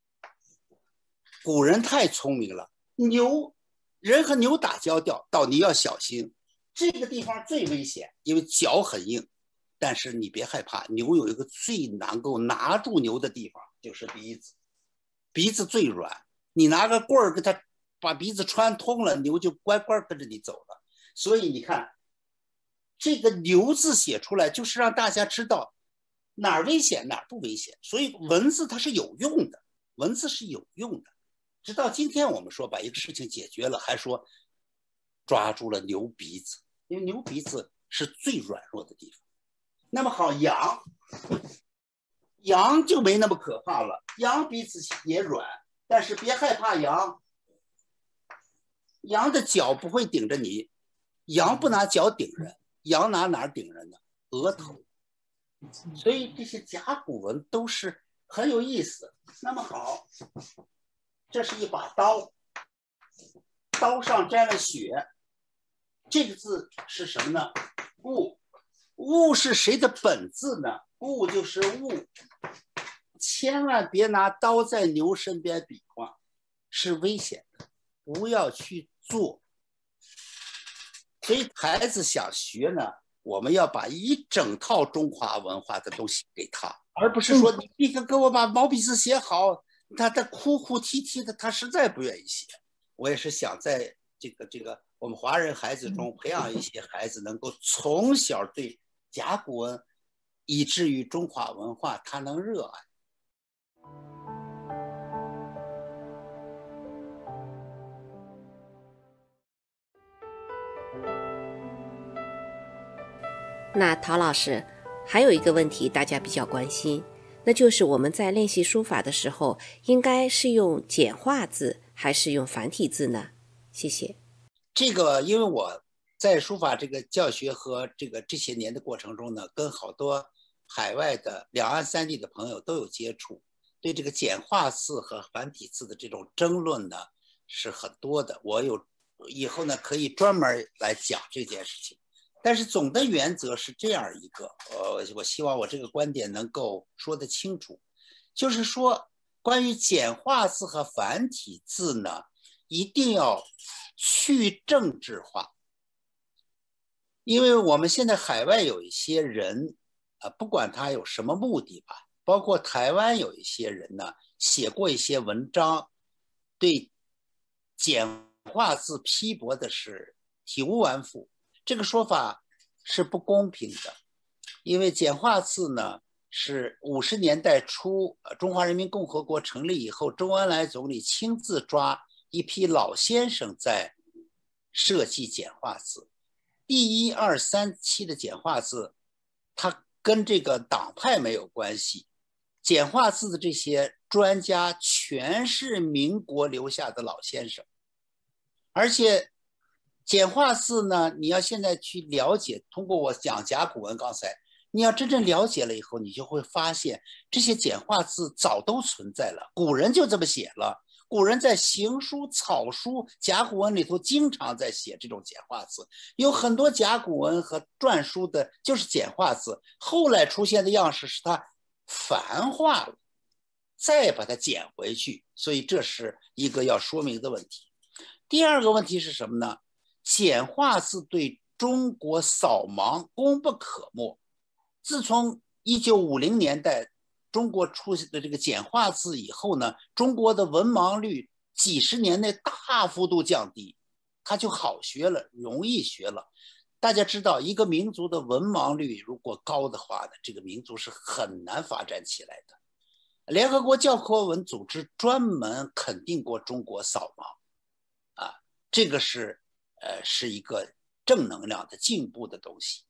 古人太聪明了，牛，人和牛打交道，到你要小心，这个地方最危险，因为脚很硬。但是你别害怕，牛有一个最能够拿住牛的地方，就是鼻子，鼻子最软，你拿个棍儿给它把鼻子穿通了，牛就乖乖跟着你走了。所以你看，这个牛字写出来，就是让大家知道哪儿危险，哪儿不危险。所以文字它是有用的，文字是有用的。直到今天我们说把一个事情解决了，还说抓住了牛鼻子，因为牛鼻子是最软弱的地方。那么好，羊，羊就没那么可怕了，羊鼻子也软，但是别害怕羊，羊的脚不会顶着你，羊不拿脚顶人，羊拿哪儿顶人呢？额头。所以这些甲骨文都是很有意思。那么好，这是一把刀，刀上沾了血，这个字是什么呢？物。物是谁的本字呢？物就是物，千万别拿刀在牛身边比划，是危险的，不要去做。所以孩子想学呢，我们要把一整套中华文化的东西给他，而不是说你立刻给我把毛笔字写好，他他哭哭啼啼的，他实在不愿意写。我也是想在这个这个我们华人孩子中培养一些孩子，能够从小对甲骨文以至于中华文化他能热爱。 那陶老师，还有一个问题大家比较关心，那就是我们在练习书法的时候，应该是用简化字还是用繁体字呢？谢谢。 这个因为我在书法这个教学和这个这些年的过程中呢，跟好多海外的两岸三地的朋友都有接触，对这个简化字和繁体字的这种争论呢是很多的。我有以后呢可以专门来讲这件事情。但是总的原则是这样一个，呃，我希望我这个观点能够说得清楚，就是说关于简化字和繁体字呢，一定要去政治化。因为我们现在海外有一些人啊，不管他有什么目的吧，包括台湾有一些人呢，写过一些文章，对简化字批驳的是体无完肤。这个说法是不公平的，因为简化字呢是五十年代初中华人民共和国成立以后，周恩来总理亲自抓一批老先生在设计简化字。第一、二、三期的简化字，它跟这个党派没有关系。简化字的这些专家全是民国留下的老先生，而且简化字呢，你要现在去了解，通过我讲甲骨文，刚才你要真正了解了以后，你就会发现这些简化字早都存在了，古人就这么写了。古人在行书、草书、甲骨文里头经常在写这种简化字，有很多甲骨文和篆书的就是简化字，后来出现的样式是它繁化了，再把它简回去，所以这是一个要说明的问题。第二个问题是什么呢？简化字对中国扫盲功不可没。自从一九五零年代中国出现的这个简化字以后呢，中国的文盲率几十年内大幅度降低，它就好学了，容易学了。大家知道，一个民族的文盲率如果高的话呢，这个民族是很难发展起来的。联合国教科文组织专门肯定过中国扫盲，啊，这个是呃是一个正能量的进步的东西。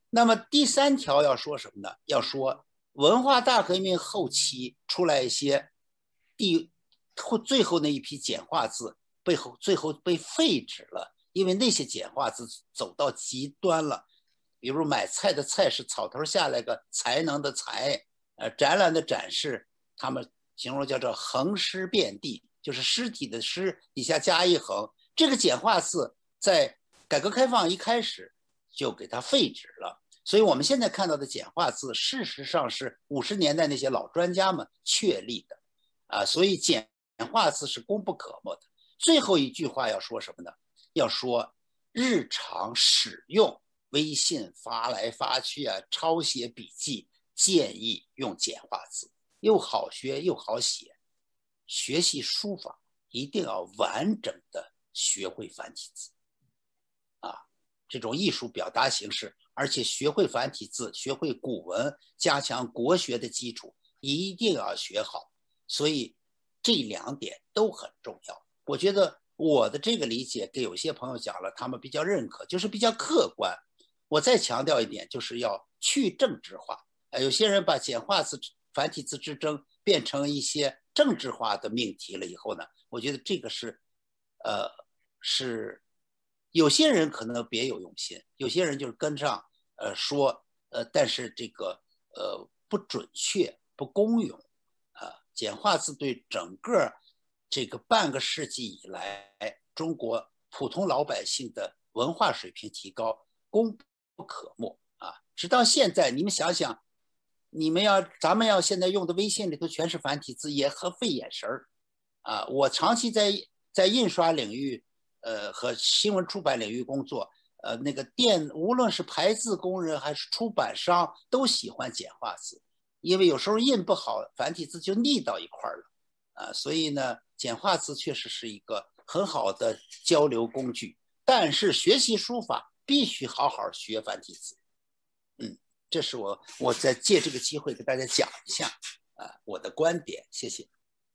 那么第三条要说什么呢？要说文化大革命后期出来一些第最后那一批简化字背后最后被废止了，因为那些简化字走到极端了。比如买菜的菜是草头下来个才能的才，呃，展览的展示，他们形容叫做横尸遍地，就是尸体的尸底下加一横。这个简化字在改革开放一开始就给它废止了，所以我们现在看到的简化字，事实上是五十年代那些老专家们确立的，啊，所以简化字是功不可没的。最后一句话要说什么呢？要说日常使用。微信发来发去啊，抄写笔记建议用简化字，又好学又好写。学习书法一定要完整的学会繁体字啊，这种艺术表达形式，而且学会繁体字，学会古文，加强国学的基础，一定要学好。所以这两点都很重要。我觉得我的这个理解给有些朋友讲了，他们比较认可，就是比较客观。我再强调一点，就是要去政治化。呃，有些人把简化字、繁体字之争变成一些政治化的命题了以后呢，我觉得这个是，呃，是有些人可能别有用心，有些人就是跟上，呃，说，呃，但是这个呃不准确、不公允啊、呃。简化字对整个这个半个世纪以来，中国普通老百姓的文化水平提高，功不可没啊！直到现在，你们想想，你们要咱们要现在用的微信里头全是繁体字，也很费眼神儿啊！我长期在在印刷领域，呃，和新闻出版领域工作，呃，那个店无论是排字工人还是出版商，都喜欢简化字，因为有时候印不好，繁体字就腻到一块了啊！所以呢，简化字确实是一个很好的交流工具，但是学习书法必须好好学繁体字，嗯，这是我我在借这个机会给大家讲一下啊、呃、我的观点，谢谢。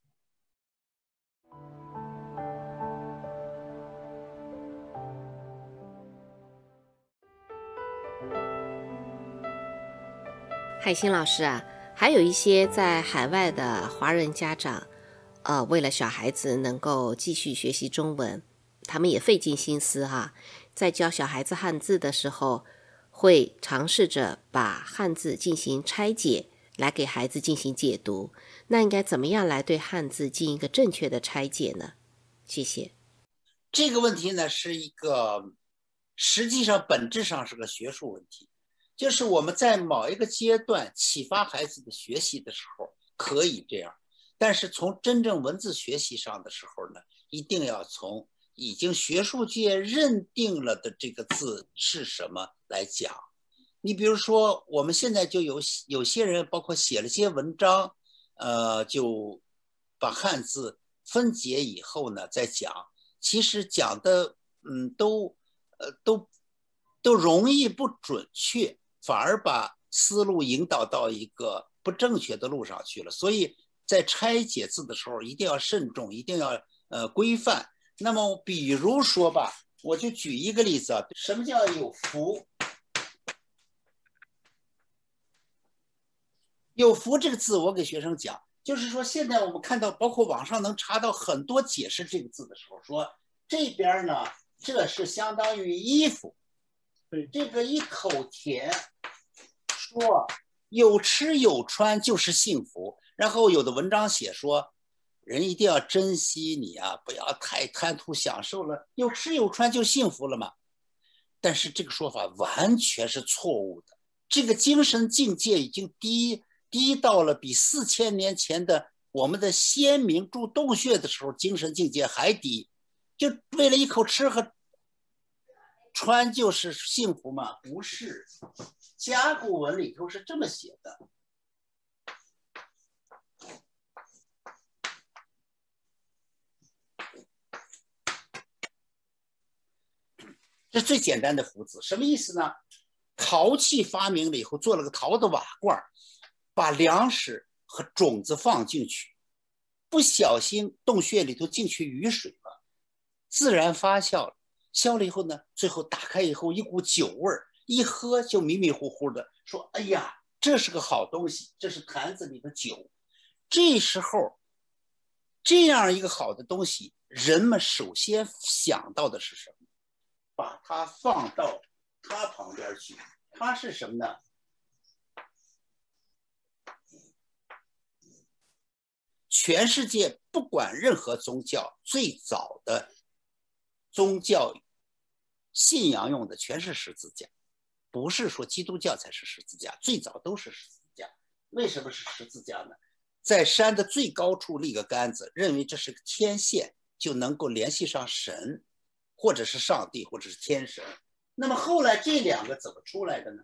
海星老师啊，还有一些在海外的华人家长，呃，为了小孩子能够继续学习中文，他们也费尽心思哈，在教小孩子汉字的时候，会尝试着把汉字进行拆解，来给孩子进行解读。那应该怎么样来对汉字进行一个正确的拆解呢？谢谢。 这个问题呢，是一个实际上本质上是个学术问题，就是我们在某一个阶段启发孩子的学习的时候可以这样，但是从真正文字学习上的时候呢，一定要从已经学术界认定了的这个字是什么来讲。你比如说，我们现在就有有些人，包括写了些文章，呃，就把汉字分解以后呢，再讲，其实讲的，嗯，都，呃，都都容易不准确，反而把思路引导到一个不正确的路上去了。所以在拆解字的时候，一定要慎重，一定要呃规范。那么，比如说吧，我就举一个例子啊，什么叫有福？有福这个字，我给学生讲，就是说现在我们看到，包括网上能查到很多解释这个字的时候，说这边呢，这是相当于衣服，这个一口甜，说有吃有穿就是幸福。然后有的文章写说，人一定要珍惜你啊，不要太贪图享受了，有吃有穿就幸福了嘛。但是这个说法完全是错误的，这个精神境界已经低。低到了比四千年前的我们的先民住洞穴的时候精神境界还低，就为了一口吃和穿就是幸福吗？不是，甲骨文里头是这么写的。这最简单的福字，什么意思呢？陶器发明了以后，做了个陶的瓦罐，把粮食和种子放进去，不小心洞穴里头进去雨水了，自然发酵了。消了以后呢，最后打开以后一股酒味， 一喝就迷迷糊糊的说，哎呀，这是个好东西，这是坛子里的酒。这时候这样一个好的东西，人们首先想到的是什么？把它放到它旁边去，它是什么呢？全世界不管任何宗教，最早的宗教信仰用的全是十字架，不是说基督教才是十字架，最早都是十字架。为什么是十字架呢？在山的最高处立个杆子，认为这是个天线，就能够联系上神，或者是上帝，或者是天神。那么后来这两个怎么出来的呢？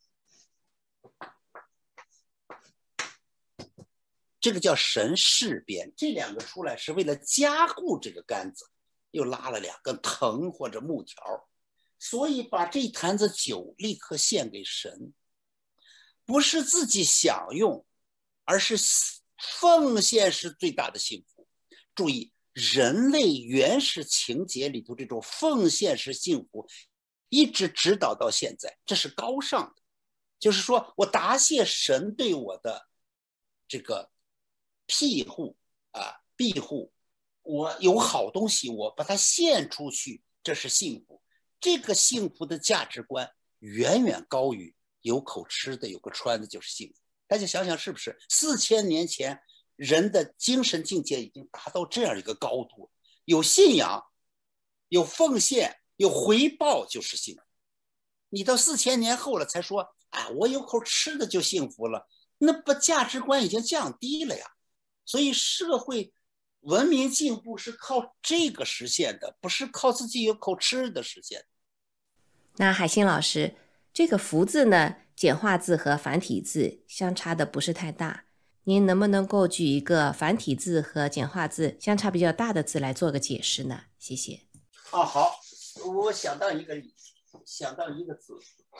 这个叫神事边，这两个出来是为了加固这个杆子，又拉了两根藤或者木条，所以把这一坛子酒立刻献给神，不是自己享用，而是奉献是最大的幸福。注意，人类原始情节里头这种奉献是幸福，一直指导到现在，这是高尚的。就是说我答谢神对我的这个庇护啊，庇护，我有好东西，我把它献出去，这是幸福。这个幸福的价值观远远高于有口吃的，有个穿的就是幸福。大家想想是不是？四千年前人的精神境界已经达到这样一个高度，有信仰，有奉献，有回报就是幸福。你到四千年后了才说，啊，我有口吃的就幸福了，那不价值观已经降低了呀。所以社会文明进步是靠这个实现的，不是靠自己有口吃的实现的。 那海星老师，这个福字呢，简化字和繁体字相差的不是太大，您能不能够举一个繁体字和简化字相差比较大的字来做个解释呢？谢谢。 哦，好，我想到一个想到一个字，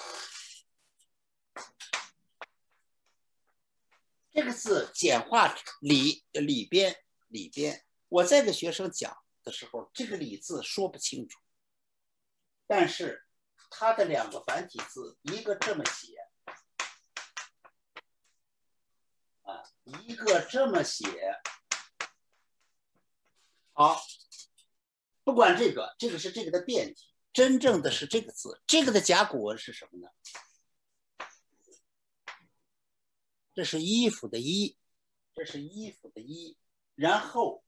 这个字简化里里边里边，我在给学生讲的时候，这个里字说不清楚，但是它的两个繁体字，一个这么写，啊，一个这么写。好，不管这个，这个是这个的变体，真正的是这个字，这个的甲骨文是什么呢？这是衣服的衣，这是衣服的衣，然后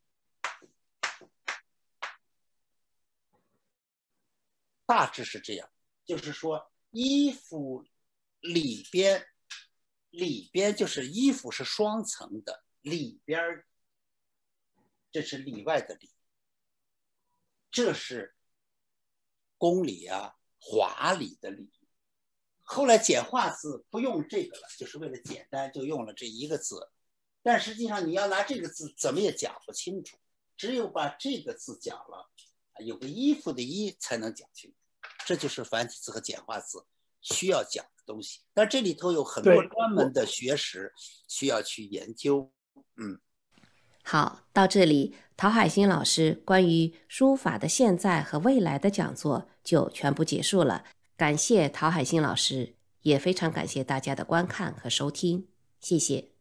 大致是这样，就是说衣服里边里边就是衣服是双层的，里边这是里外的里，这是公理啊华丽的礼。后来简化字不用这个了，就是为了简单就用了这一个字，但实际上你要拿这个字怎么也讲不清楚，只有把这个字讲了，有个衣服的衣才能讲清楚。这就是繁体字和简化字需要讲的东西，但这里头有很多专门的学识需要去研究。嗯， 好，到这里陶海星老师关于书法的现在和未来的讲座就全部结束了。感谢陶海星老师，也非常感谢大家的观看和收听，谢谢。